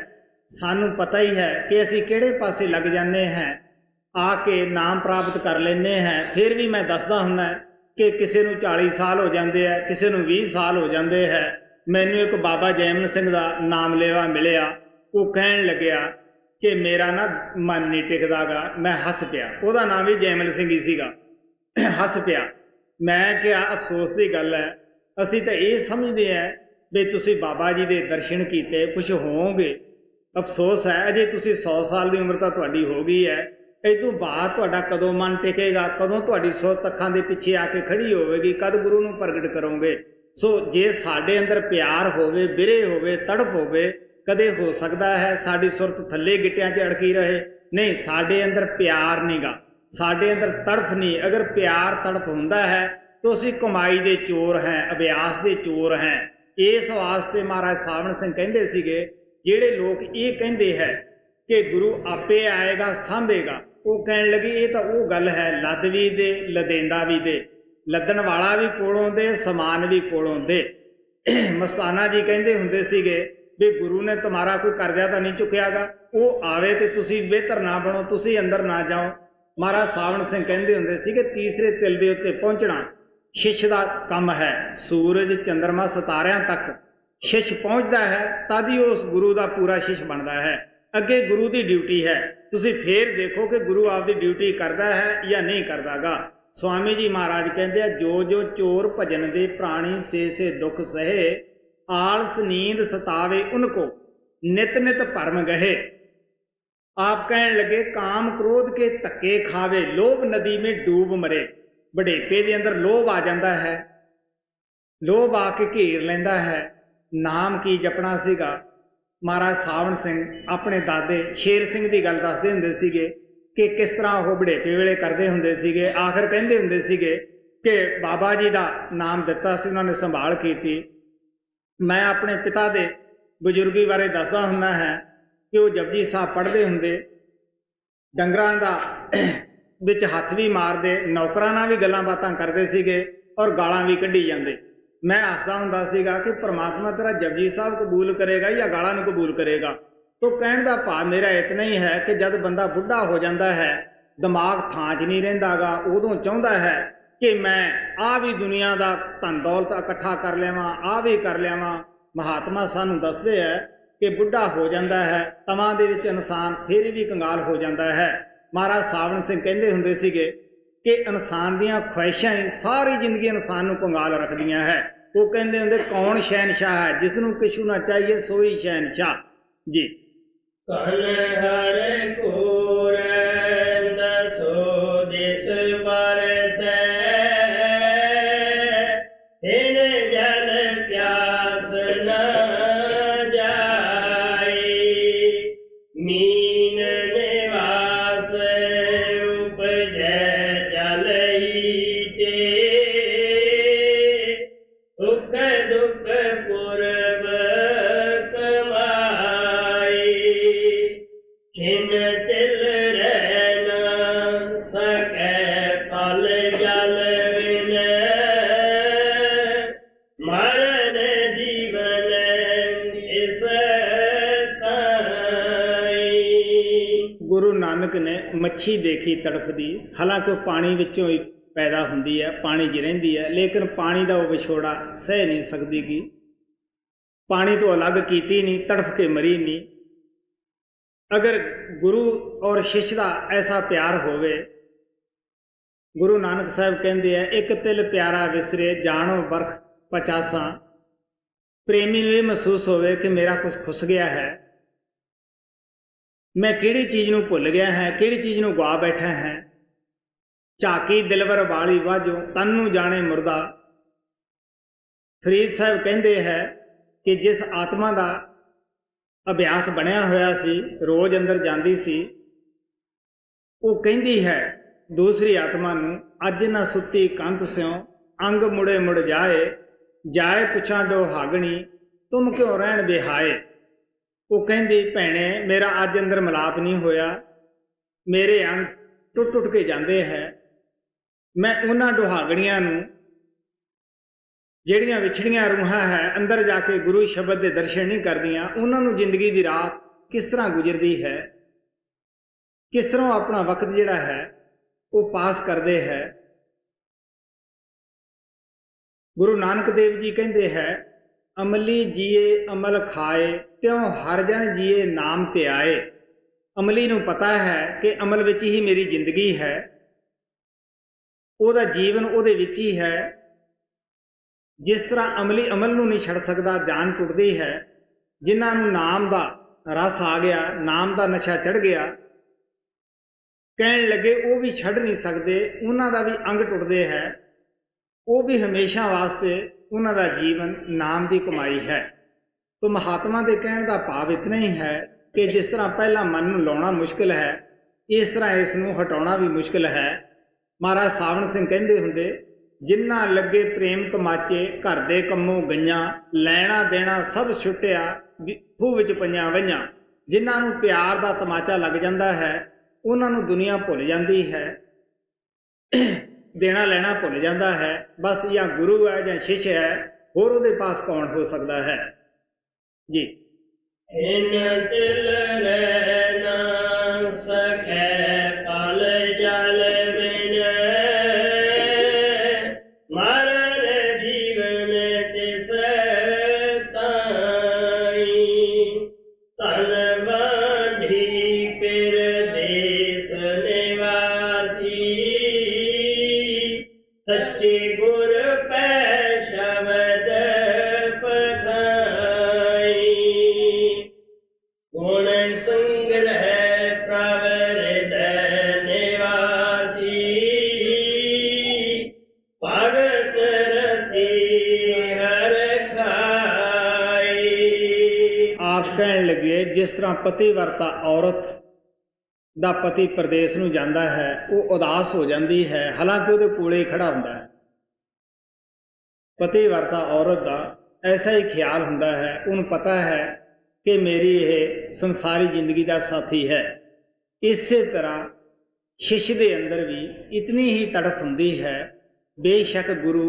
[SPEAKER 1] ਸਾਨੂੰ ਪਤਾ ਹੀ ਹੈ ਕਿ ਅਸੀਂ ਕਿਹੜੇ ਪਾਸੇ ਲੱਗ ਜਾਂਦੇ ਹਾਂ, ਆ ਕੇ ਨਾਮ ਪ੍ਰਾਪਤ ਕਰ ਲੈਂਦੇ ਹਾਂ। ਫਿਰ ਵੀ ਮੈਂ ਦੱਸਦਾ ਹੁੰਦਾ ਕਿ ਕਿਸੇ ਨੂੰ 40 ਸਾਲ ਹੋ ਜਾਂਦੇ ਹੈ, ਕਿਸੇ ਨੂੰ 20 ਸਾਲ ਹੋ ਜਾਂਦੇ ਹੈ। ਮੈਨੂੰ ਇੱਕ ਬਾਬਾ ਜੈਮਲ ਸਿੰਘ ਦਾ ਨਾਮ ਲੇਵਾ ਮਿਲਿਆ। ਉਹ ਕਹਿਣ ਲੱਗਿਆ ਕਿ ਮੇਰਾ ਨਾ ਮਨ ਨਹੀਂ ਟਿਕਦਾ ਗਾ। ਮੈਂ ਹੱਸ ਪਿਆ। ਉਹਦਾ ਨਾਮ ਵੀ ਜੈਮਲ ਸਿੰਘ ਹੀ ਸੀਗਾ। ਹੱਸ ਪਿਆ। ਮੈਂ ਕਿਹਾ ਅਫਸੋਸ ਦੀ ਗੱਲ ਹੈ, ਅਸੀਂ ਤਾਂ ਇਹ ਸਮਝਦੇ ਹਾਂ ਵੀ ਤੁਸੀਂ ਬਾਬਾ ਜੀ ਦੇ ਦਰਸ਼ਨ ਕੀਤੇ, ਕੁਛ ਹੋਵੋਗੇ। ਅਫਸੋਸ ਹੈ ਅਜੇ ਤੁਸੀਂ 100 ਸਾਲ ਦੀ ਉਮਰ ਤਾਂ ਤੁਹਾਡੀ ਹੋ ਗਈ ਹੈ। ਇਹ ਤੋਂ ਬਾਅਦ ਤੁਹਾਡਾ ਕਦੋਂ ਮਨ ਟਿਕੇਗਾ, ਕਦੋਂ ਤੁਹਾਡੀ ਸੁਰਤ ਅੱਖਾਂ ਦੇ ਪਿੱਛੇ ਆ ਕੇ ਖੜੀ ਹੋਵੇਗੀ, ਕਦ ਗੁਰੂ ਨੂੰ ਪ੍ਰਗਟ ਕਰੋਗੇ। ਸੋ ਜੇ ਸਾਡੇ ਅੰਦਰ ਪਿਆਰ ਹੋਵੇ, ਬਿਰੇ ਹੋਵੇ, ਤੜਪ ਹੋਵੇ, ਕਦੇ ਹੋ ਸਕਦਾ ਹੈ ਸਾਡੀ ਸੁਰਤ ਥੱਲੇ ਗਿੱਟਿਆਂ 'ਚ ਅੜਕੀ ਰਹੇ। ਨਹੀਂ, ਸਾਡੇ ਅੰਦਰ ਪਿਆਰ ਨਹੀਂਗਾ, ਸਾਡੇ ਅੰਦਰ ਤੜਫ ਨਹੀਂ। ਅਗਰ ਪਿਆਰ ਤੜਫ ਹੁੰਦਾ ਹੈ ਤਾਂ ਅਸੀਂ ਕਮਾਈ ਦੇ ਚੋਰ ਹੈ, ਅਭਿਆਸ ਦੇ ਚੋਰ ਹੈ। ਇਸ ਵਾਸਤੇ ਮਹਾਰਾਜ ਸਾਵਣ ਸਿੰਘ ਕਹਿੰਦੇ ਸੀਗੇ, ਜਿਹੜੇ ਲੋਕ ਇਹ ਕਹਿੰਦੇ ਹੈ ਕਿ ਗੁਰੂ ਆਪੇ ਆਏਗਾ ਸਾਂਭੇਗਾ, ਉਹ ਕਹਿਣ ਲੱਗੇ ਇਹ ਤਾਂ ਉਹ ਗੱਲ ਹੈ, ਲੱਦ ਵੀ ਦੇ ਲਦੇਂਦਾ ਵੀ ਦੇ, ਲੱਦਣ ਵਾਲਾ ਵੀ ਕੋਲੋਂ ਦੇ, ਸਮਾਨ ਵੀ ਕੋਲੋਂ ਦੇ। ਮਸਤਾਨਾ ਜੀ ਕਹਿੰਦੇ ਹੁੰਦੇ ਸੀਗੇ ਵੀ ਗੁਰੂ ਨੇ ਤੁਹਾਡਾ ਕੋਈ ਕਰਜ਼ਾ ਤਾਂ ਨਹੀਂ ਚੁੱਕਿਆਗਾ, ਉਹ ਆਵੇ ਤੇ ਤੁਸੀਂ ਬਿਹਤਰ ਨਾ ਬਣੋ, ਤੁਸੀਂ ਅੰਦਰ ਨਾ ਜਾਓ। ਮਹਾਰਾਜ ਸਾਵਣ ਸਿੰਘ ਕਹਿੰਦੇ ਹੁੰਦੇ ਸੀ ਕਿ ਤੀਸਰੇ ਤਿਲ ਦੇ ਉੱਤੇ ਪਹੁੰਚਣਾ ਸ਼ਿਸ਼ ਦਾ ਕੰਮ ਹੈ। ਸੂਰਜ, ਚੰਦਰਮਾ, ਸਿਤਾਰਿਆਂ ਤੱਕ ਸ਼ਿਸ਼ ਪਹੁੰਚਦਾ ਹੈ ਤਦ ਹੀ ਉਸ ਗੁਰੂ ਦਾ ਪੂਰਾ ਸ਼ਿਸ਼ ਬਣਦਾ ਹੈ। ਅੱਗੇ ਗੁਰੂ ਦੀ ਡਿਊਟੀ ਹੈ। ਤੁਸੀਂ ਫੇਰ ਦੇਖੋ ਕਿ ਗੁਰੂ ਆਪਦੀ ਡਿਊਟੀ ਕਰਦਾ ਹੈ ਜਾਂ ਨਹੀਂ ਕਰਦਾਗਾ। ਸਵਾਮੀ ਜੀ ਮਹਾਰਾਜ ਕਹਿੰਦੇ ਆ, ਜੋ ਜੋ ਚੋਰ ਭਜਨ ਦੇ ਪ੍ਰਾਣੀ ਸੇ ਸੇ ਦੁੱਖ ਸਹੇ, ਆਲਸ ਨੀਂਦ ਸਤਾਵੇ ਉनको ਨਿਤ ਨਿਤ ਭਰਮ ਗਹੇ। ਆਪ ਕਹਿਣ ਲੱਗੇ, ਕਾਮ ਕ੍ਰੋਧ ਕੇ ਧੱਕੇ ਖਾਵੇ, ਲੋਭ ਨਦੀ में ਡੂਬ ਮਰੇ। ਵਡੇਪੇ ਦੇ ਅੰਦਰ ਲੋਭ ਆ ਜਾਂਦਾ ਹੈ, ਲੋਭ ਆ ਕੇ ਘੇਰ ਲੈਂਦਾ ਹੈ। ਨਾਮ ਕੀ ਜਪਣਾ ਸੀਗਾ। ਮਹਾਰਾਜ ਸਾਵਣ ਸਿੰਘ ਆਪਣੇ ਦਾਦੇ ਸ਼ੇਰ ਸਿੰਘ ਦੀ ਗੱਲ ਦੱਸਦੇ ਹੁੰਦੇ ਸੀਗੇ ਕਿ ਕਿਸ ਤਰ੍ਹਾਂ ਉਹ ਵਡੇਪੇ ਵੇਲੇ ਕਰਦੇ ਹੁੰਦੇ ਸੀਗੇ। ਆਖਰ ਕਹਿੰਦੇ ਹੁੰਦੇ ਸੀਗੇ ਕਿ ਬਾਬਾ ਜੀ ਦਾ ਨਾਮ ਦਿੱਤਾ ਸੀ, ਉਹਨਾਂ ਨੇ ਸੰਭਾਲ ਕੀਤੀ। ਮੈਂ ਆਪਣੇ ਪਿਤਾ ਦੇ ਬਜ਼ੁਰਗੀ ਬਾਰੇ ਦੱਸਦਾ ਹੁੰਦਾ ਹੈ ਕਿ ਉਹ ਜਪਜੀ ਸਾਹਿਬ ਪੜ੍ਹਦੇ ਹੁੰਦੇ, ਡੰਗਰਾਂ ਦਾ ਵਿੱਚ ਹੱਥ ਵੀ ਮਾਰਦੇ, ਨੌਕਰਾਂ ਨਾਲ ਵੀ ਗੱਲਾਂ ਬਾਤਾਂ ਕਰਦੇ ਸੀਗੇ ਔਰ ਗਾਲਾਂ ਵੀ ਕੱਢੀ ਜਾਂਦੇ। ਮੈਂ ਹੱਸਦਾ ਹੁੰਦਾ ਸੀਗਾ ਕਿ ਪ੍ਰਮਾਤਮਾ ਤੇਰਾ ਜਪਜੀ ਸਾਹਿਬ ਕਬੂਲ ਕਰੇਗਾ ਜਾਂ ਗਾਲਾਂ ਨੂੰ ਕਬੂਲ ਕਰੇਗਾ। ਤੋ ਕਹਿਣ ਦਾ ਭਾਵ ਮੇਰਾ ਇਤਨਾ ਹੀ ਹੈ ਕਿ ਜਦ ਬੰਦਾ ਬੁੱਢਾ ਹੋ ਜਾਂਦਾ ਹੈ, ਦਿਮਾਗ ਥਾਂ 'ਚ ਨਹੀਂ ਰਹਿੰਦਾਗਾ, ਉਦੋਂ ਚਾਹੁੰਦਾ ਹੈ ਕਿ ਮੈਂ ਆਹ ਵੀ ਦੁਨੀਆ ਦਾ ਧਨ ਦੌਲਤ ਇਕੱਠਾ ਕਰ ਲਿਆਵਾਂ, ਆਹ ਵੀ ਕਰ ਲਿਆਵਾਂ। ਮਹਾਤਮਾ ਸਾਨੂੰ ਦੱਸਦੇ ਹੈ ਕਿ ਬੁੱਢਾ ਹੋ ਜਾਂਦਾ ਹੈ, ਤਮਾਂ ਦੇ ਵਿੱਚ ਇਨਸਾਨ ਫਿਰ ਵੀ ਕੰਗਾਲ ਹੋ ਜਾਂਦਾ ਹੈ। ਮਹਾਰਾਜ ਸਾਵਣ ਸਿੰਘ ਕਹਿੰਦੇ ਹੁੰਦੇ ਸੀਗੇ ਕਿ ਇਨਸਾਨ ਦੀਆਂ ਖੁਆਇਸ਼ਾਂ ਹੀ ਸਾਰੀ ਜ਼ਿੰਦਗੀ ਇਨਸਾਨ ਨੂੰ ਕੰਗਾਲ ਰੱਖਦੀਆਂ ਹੈ। ਉਹ ਕਹਿੰਦੇ ਹੁੰਦੇ, ਕੌਣ ਸ਼ਹਿਨਸ਼ਾਹ ਹੈ, ਜਿਸ ਨੂੰ ਕਿਛੂ ਨਾ ਚਾਹੀਏ ਸੋਈ ਸ਼ਹਿਨਸ਼ਾਹ ਜੀ।
[SPEAKER 2] ਕਨ ਹਰ ਕੋਰ ਦਸੋ ਦਿਸ ਬਰਸੈ, ਤਿਨ ਜਲ ਪਿਆਸ ਨ ਜਾਈ, ਮੀਨ ਨਿਵਾਸ ਉਪਜੈ ਜਲ ਹੀਟੇ, ਦੁਖ ਦੁਖ ਪੁਰਬ ਕਮਾਈ, ਖਿਨ ਤਿਲ ਰਹਿ ਨ ਸਕੈ ਫਲ ਜਲ ਬਿਨ, ਮਰਨ ਜੀਵਨ ਇਸ ਤਾਈ।
[SPEAKER 1] ਗੁਰੂ ਨਾਨਕ ਨੇ ਮੱਛੀ ਦੇਖੀ ਤੜਫਦੀ, ਹਾਲਾਂਕਿ ਉਹ ਪਾਣੀ ਵਿੱਚੋਂ ਹੀ ਪੈਦਾ ਹੁੰਦੀ ਹੈ, ਪਾਣੀ 'ਚ ਰਹਿੰਦੀ ਹੈ, ਲੇਕਿਨ ਪਾਣੀ ਦਾ ਉਹ ਵਿਛੋੜਾ ਸਹਿ ਨਹੀਂ ਸਕਦੀ ਗੀ। ਪਾਣੀ ਤੋਂ ਅਲੱਗ ਕੀਤੀ ਨਹੀਂ, ਤੜਫ ਕੇ ਮਰੀ ਨਹੀਂ। ਅਗਰ ਗੁਰੂ ਔਰ ਸ਼ਿਸ਼ ਦਾ ਐਸਾ ਪਿਆਰ ਹੋਵੇ, ਗੁਰੂ ਨਾਨਕ ਸਾਹਿਬ ਕਹਿੰਦੇ ਆ, ਇੱਕ ਤਿਲ ਪਿਆਰਾ ਵਿਸਰੇ ਜਾਣੋ ਬਰਖ ਪਚਾਸਾਂ। ਪ੍ਰੇਮੀ ਨੂੰ ਇਹ ਮਹਿਸੂਸ ਹੋਵੇ ਕਿ ਮੇਰਾ ਕੁਝ ਖੁੱਸ ਗਿਆ ਹੈ, ਮੈਂ ਕਿਹੜੀ ਚੀਜ਼ ਨੂੰ ਭੁੱਲ ਗਿਆ ਹੈ, ਕਿਹੜੀ ਚੀਜ਼ ਨੂੰ ਗਵਾ ਬੈਠਾ ਹੈ। ਝਾਕੀ ਦਿਲਵਰ ਵਾਲੀ ਵਾਜੋ ਤਨ ਨੂੰ ਜਾਣੇ ਮੁਰਦਾ। ਫਰੀਦ ਸਾਹਿਬ ਕਹਿੰਦੇ ਹੈ ਕਿ ਜਿਸ ਆਤਮਾ ਦਾ ਅਭਿਆਸ ਬਣਿਆ ਹੋਇਆ ਸੀ, ਰੋਜ਼ ਅੰਦਰ ਜਾਂਦੀ ਸੀ, ਉਹ ਕਹਿੰਦੀ ਹੈ ਦੂਸਰੀ ਆਤਮਾ ਨੂੰ, ਅੱਜ ਨਾ ਸੁੱਤੀ ਕੰਤ ਸਿਓ ਅੰਗ ਮੁੜੇ ਮੁੜ ਜਾਏ, ਜਾਏ ਪੁੱਛਾਂ ਡੋਹਾਗਣੀ ਤੁਮ ਕਿਉਂ ਰਹਿਣ ਬਿਹਾਏ। ਉਹ ਕਹਿੰਦੀ, ਭੈਣੇ ਮੇਰਾ ਅੱਜ ਅੰਦਰ ਮਿਲਾਪ ਨਹੀਂ ਹੋਇਆ, ਮੇਰੇ ਅੰਗ ਟੁੱਟ ਟੁੱਟ ਕੇ ਜਾਂਦੇ ਹੈ। ਮੈਂ ਉਹਨਾਂ ਡੁਹਾਗਣੀਆਂ ਨੂੰ ਜਿਹੜੀਆਂ ਵਿਛੜੀਆਂ ਰੂਹਾਂ ਹੈ, ਅੰਦਰ ਜਾ ਕੇ ਗੁਰੂ ਸ਼ਬਦ ਦੇ ਦਰਸ਼ਨ ਨਹੀਂ ਕਰਦੀਆਂ, ਉਹਨਾਂ ਨੂੰ ਜ਼ਿੰਦਗੀ ਦੀ ਰਾਤ किस तरह गुजरती है, किस तरह अपना वक्त जिहड़ा है वो पास करते हैं। गुरु नानक देव जी कहते हैं, अमली जिए अमल खाए, त्यों हर जन जिए नाम ते आए। अमली नूं पता है कि अमल विच ही मेरी जिंदगी है, ਉਹਦਾ जीवन ਉਹਦੇ ਵਿੱਚ ही है। जिस तरह अमली अमल नूं नहीं छड़ सकता, जान टुटदी है। जिन्हां नूं नाम दा रस आ गया, नाम दा नशा चढ़ गया, कहण लगे वो भी छड़ नहीं सकते, उन्हां दा भी अंग टुटदे है। वो भी हमेशा वास्ते उन्हां दा जीवन नाम की कमाई है। तो महात्मा के कहण दा भाव इतना ही है कि जिस तरह पहला मन नूं लाउणा मुश्किल है, इस तरह इस नूं हटाउणा भी मुश्किल है। महाराज सावण सिंह कहंदे हुंदे, जिन्ना लगे प्रेम तमाचे, घर दे कम्मों गईयां, लैना देना सब छुटिया, खूह विच पईयां वईयां। जिन्हां नूं प्यार दा तमाचा लग जांदा है, उन्हां नूं दुनिया भुल जांदी है, देना लेना भुल जाता है। बस या गुरु है या शिष्य है, होर उहदे पास कौन हो सकता है जी।
[SPEAKER 2] इन दिल रहना सके पल जल बिन, मरण जीवन तिस ताई। तन बांधी पिर देश निवासी, सच्चे गुर पै शब्द पठाई। गुण संग्रह प्रभ हृदय निवासी, भगत रति हर खाई।
[SPEAKER 1] आप कहण लगे, जिस तरह पतिवर्ता औरत दा पति प्रदेश नूं जांदा है, वो उदास हो जाती है, हालांकि उहदे कोले ही खड़ा हुंदा है। पतिवर्ता औरत दा ऐसा ही ख्याल हुंदा है, उन्हें पता है कि मेरी यह संसारी जिंदगी का साथी है। इसे तरह शिष्य के अंदर भी इतनी ही तड़फ हुंदी है। बेशक गुरु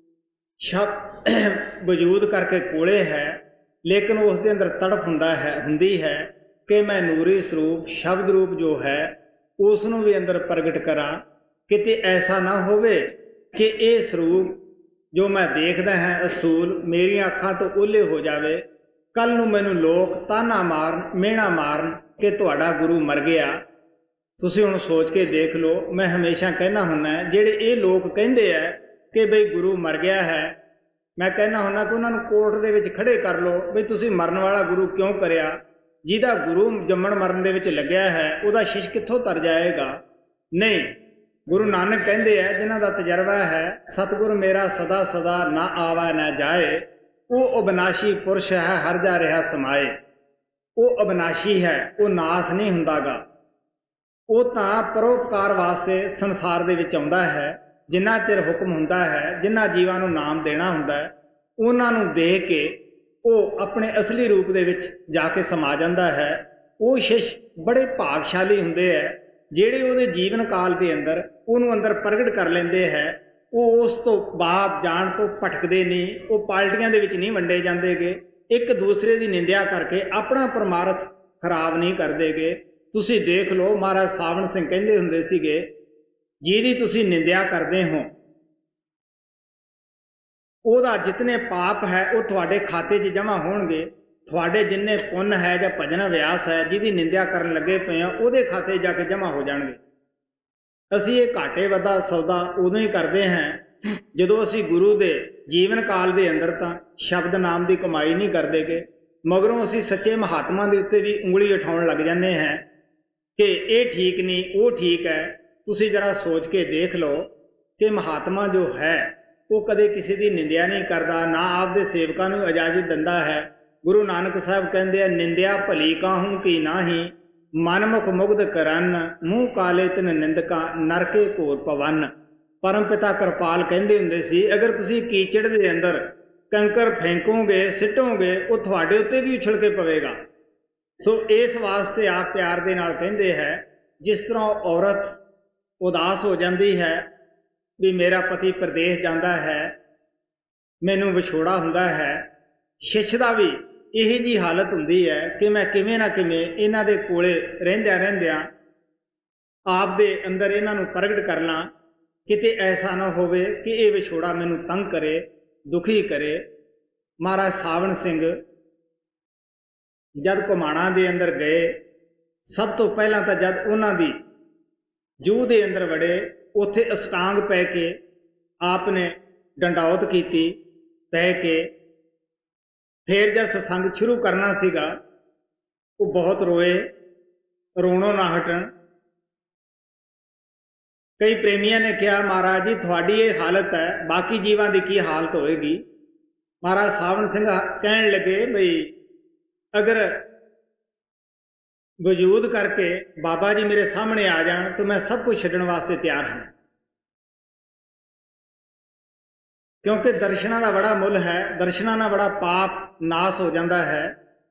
[SPEAKER 1] शब्द वजूद करके कोले है, लेकिन उसके अंदर तड़फ हुंदी है कि मैं नूरी स्वरूप शब्द रूप जो है उसनों भी अंदर प्रगट करा। किते ऐसा ना होवे कि ये स्वरूप जो मैं देखदा है अस्थूल मेरी अखां तो ओले हो जावे, कल नूं मैनूं लोक ताना मारन मेहना मारन कि तुहाडा गुरु मर गया। तुसीं हुण सोच के देख लो, मैं हमेशा कहना हुन्ना जिहड़े ये लोग कहंदे है कि बई गुरु मर गया है, मैं कहना हुन्ना कि उन्होंने कोर्ट दे विच खड़े कर लो, बई तुसीं मरन वाला गुरु क्यों करिया। जिहदा गुरु जम्मण मरण दे विच लग्या है, उहदा शिष्य कित्थों तर जाएगा। नहीं, गुरु नानक कहंदे है, जिन्हां दा तजर्बा है सतगुर मेरा सदा सदा ना आवा ना जाए, वो अविनाशी पुरुष है हर जा रहा समाए। वो अविनाशी है, वो नाश नहीं हुंदागा। वो तां परोपकार वास्ते संसार दे विच आउंदा है। जिन्ना चिर हुक्म हुंदा है, जिन्ना जीवां नूं नाम देना हुंदा है, उन्हां नूं दे के वो अपने असली रूप दे विच जाके समा जांदा है। वो शिष्य बड़े भागशाली हुंदे है जिहड़े उहदे जीवन काल दे अंदर उहनूं अंदर प्रगट कर लैंदे है। वो उस तो बाद जाण तो भटकदे नहीं, वो पार्टियां दे विच नहीं वंडे जांदेगे, एक दूसरे की निंदिया करके अपना परमार्थ खराब नहीं करदेगे। तुसीं देख लो, महाराज सावण सिंह कहंदे हुंदे सीगे, जिहदी तुसीं निंदिया करदे हो ਉਹਦਾ जितने पाप है वो ਤੁਹਾਡੇ खाते 'ਚ जमा होणगे। ਤੁਹਾਡੇ जिन्ने पुण्य है ਜਾਂ भजन अभ्यास है ਜਿਹਦੀ निंदिया करन लगे पे आ, ਉਹਦੇ खाते जाके जमा हो जाणगे। ਅਸੀਂ ਇਹ घाटे वादा सौदा उदों ही करते हैं ਜਦੋਂ ਅਸੀਂ गुरु ਦੇ जीवन काल ਦੇ अंदर ਤਾਂ शब्द नाम की कमाई नहीं करदेगे, मगरों ਅਸੀਂ सच्चे महात्मा के उत्ते भी उंगली उठाउण लग जाते हैं कि ये ठीक नहीं वो ठीक है। तुसीं जरा सोच के देख लो कि महात्मा जो है वो कदे किसी की निंदिया नहीं करता, ना आपदे सेवकां नूं इजाजत दिंदा है। गुरु नानक साहब कहंदे आ, निंदिया भली काहूं की नाही, मनमुख मुग्ध करन, मूँह काले तिन निंदका, नरके घोर पवन। परम पिता कृपाल कहंदे हुंदे सी, अगर तुसीं कीचड़ दे अंदर कंकर फेंकोगे सिटोगे, वो तुहाडे उत्ते भी उछल के पवेगा। सो इस वास्ते आप प्यार दे नाल कहंदे है, जिस तरह औरत उदास हो जाती है भी मेरा पति प्रदेश जाता है, मैनू विछोड़ा हुंदा है, शिष्य का भी ਇਹੀ ਜੀ ਹਾਲਤ ਹੁੰਦੀ ਹੈ ਕਿ ਮੈਂ ਕਿਵੇਂ ਨਾ ਕਿਵੇਂ ਇਹਨਾਂ ਦੇ ਕੋਲੇ ਰਹਿੰਦਿਆਂ ਆਪ ਦੇ ਅੰਦਰ ਇਹਨਾਂ ਨੂੰ ਪ੍ਰਗਟ ਕਰ ਲਾਂ। ਕਿਤੇ ਐਸਾ ਨਾ ਹੋਵੇ ਕਿ ਇਹ ਵਿਛੋੜਾ ਮੈਨੂੰ ਤੰਗ ਕਰੇ, ਦੁਖੀ ਕਰੇ। ਮਹਾਰਾਜ ਸਾਵਣ ਸਿੰਘ ਜਦ ਘੁਮਾਣਾ ਦੇ ਅੰਦਰ ਗਏ, ਸਭ ਤੋਂ ਪਹਿਲਾਂ ਤਾਂ ਜਦ ਉਹਨਾਂ ਦੀ ਜੂਹ ਦੇ ਅੰਦਰ ਵੜੇ, ਉੱਥੇ ਅਸ਼ਟਾਂਗ ਪੈ ਕੇ ਆਪ ਨੇ ਡੰਡੌਤ ਕੀਤੀ ਪੈ ਕੇ। ਫਿਰ ਜਦ ਸਤਸੰਗ ਸ਼ੁਰੂ ਕਰਨਾ ਸੀਗਾ, ਉਹ ਬਹੁਤ ਰੋਏ, ਰੋਣੋਂ ਨਾ ਹਟਣ। ਕਈ ਪ੍ਰੇਮੀਆਂ ਨੇ ਕਿਹਾ, ਮਹਾਰਾਜ ਜੀ ਤੁਹਾਡੀ ਇਹ ਹਾਲਤ ਹੈ, ਬਾਕੀ ਜੀਵਾਂ ਦੀ ਕੀ ਹਾਲਤ ਹੋਏਗੀ। ਮਹਾਰਾਜ ਸਾਵਣ ਸਿੰਘ ਕਹਿਣ ਲੱਗੇ, ਬਈ ਅਗਰ ਵਜੂਦ ਕਰਕੇ ਬਾਬਾ ਜੀ ਮੇਰੇ ਸਾਹਮਣੇ ਆ ਜਾਣ ਤਾਂ ਮੈਂ ਸਭ ਕੁਝ ਛੱਡਣ ਵਾਸਤੇ ਤਿਆਰ ਹਾਂ, ਕਿਉਂਕਿ ਦਰਸ਼ਨਾਂ ਦਾ ਬੜਾ ਮੁੱਲ ਹੈ। ਦਰਸ਼ਨਾਂ ਨਾਲ ਬੜਾ ਪਾਪ ਨਾਸ ਹੋ ਜਾਂਦਾ ਹੈ।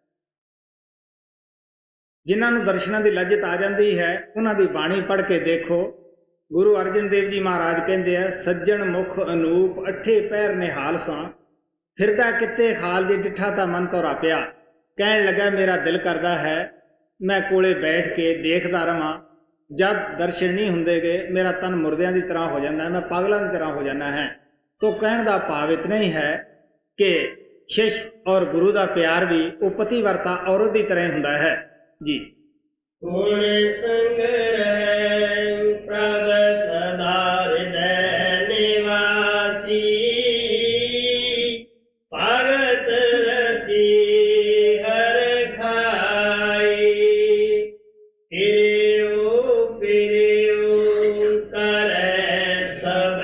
[SPEAKER 1] ਜਿਨ੍ਹਾਂ ਨੂੰ ਦਰਸ਼ਨਾਂ ਦੀ ਲੱਜਤ ਆ ਜਾਂਦੀ ਹੈ, ਉਹਨਾਂ ਦੀ ਬਾਣੀ ਪੜ੍ਹ ਕੇ ਦੇਖੋ। ਗੁਰੂ ਅਰਜਨ ਦੇਵ ਜੀ ਮਹਾਰਾਜ ਕਹਿੰਦੇ ਆ, ਸੱਜਣ ਮੁਖ ਅਨੂਪ ਅੱਠੇ ਪੈਰ ਨਿਹਾਲ ਸਾਂ, ਫਿਰਦਾ ਕਿਤੇ ਖਾਲ ਜੇ ਡਿੱਠਾ ਤਾਂ ਮਨ ਤੋਂ ਰਾਪਿਆ। ਕਹਿਣ ਲੱਗਾ, ਮੇਰਾ ਦਿਲ ਕਰਦਾ ਹੈ ਮੈਂ ਕੋਲੇ ਬੈਠ ਕੇ ਦੇਖਦਾ ਰਵਾਂ। ਜਦ ਦਰਸ਼ਨ ਨਹੀਂ ਹੁੰਦੇ ਗਏ, ਮੇਰਾ ਤਨ ਮੁਰਦਿਆਂ ਦੀ ਤਰ੍ਹਾਂ ਹੋ ਜਾਂਦਾ ਹੈ, ਮੈਂ ਪਾਗਲਾਂ ਦੀ ਤਰ੍ਹਾਂ ਹੋ ਜਾਂਦਾ ਹੈ। तो कहने का भाव इतना ही है कि शिष्य और गुरु का प्यार भी वो पतिवर्ता औरत की तरह हुंदा है जी।
[SPEAKER 2] गुण संग रहे प्रभ सदा हृदय निवासी, भगत रति हर खाई। फिरियो करे सब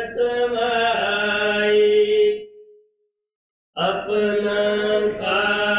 [SPEAKER 2] अपना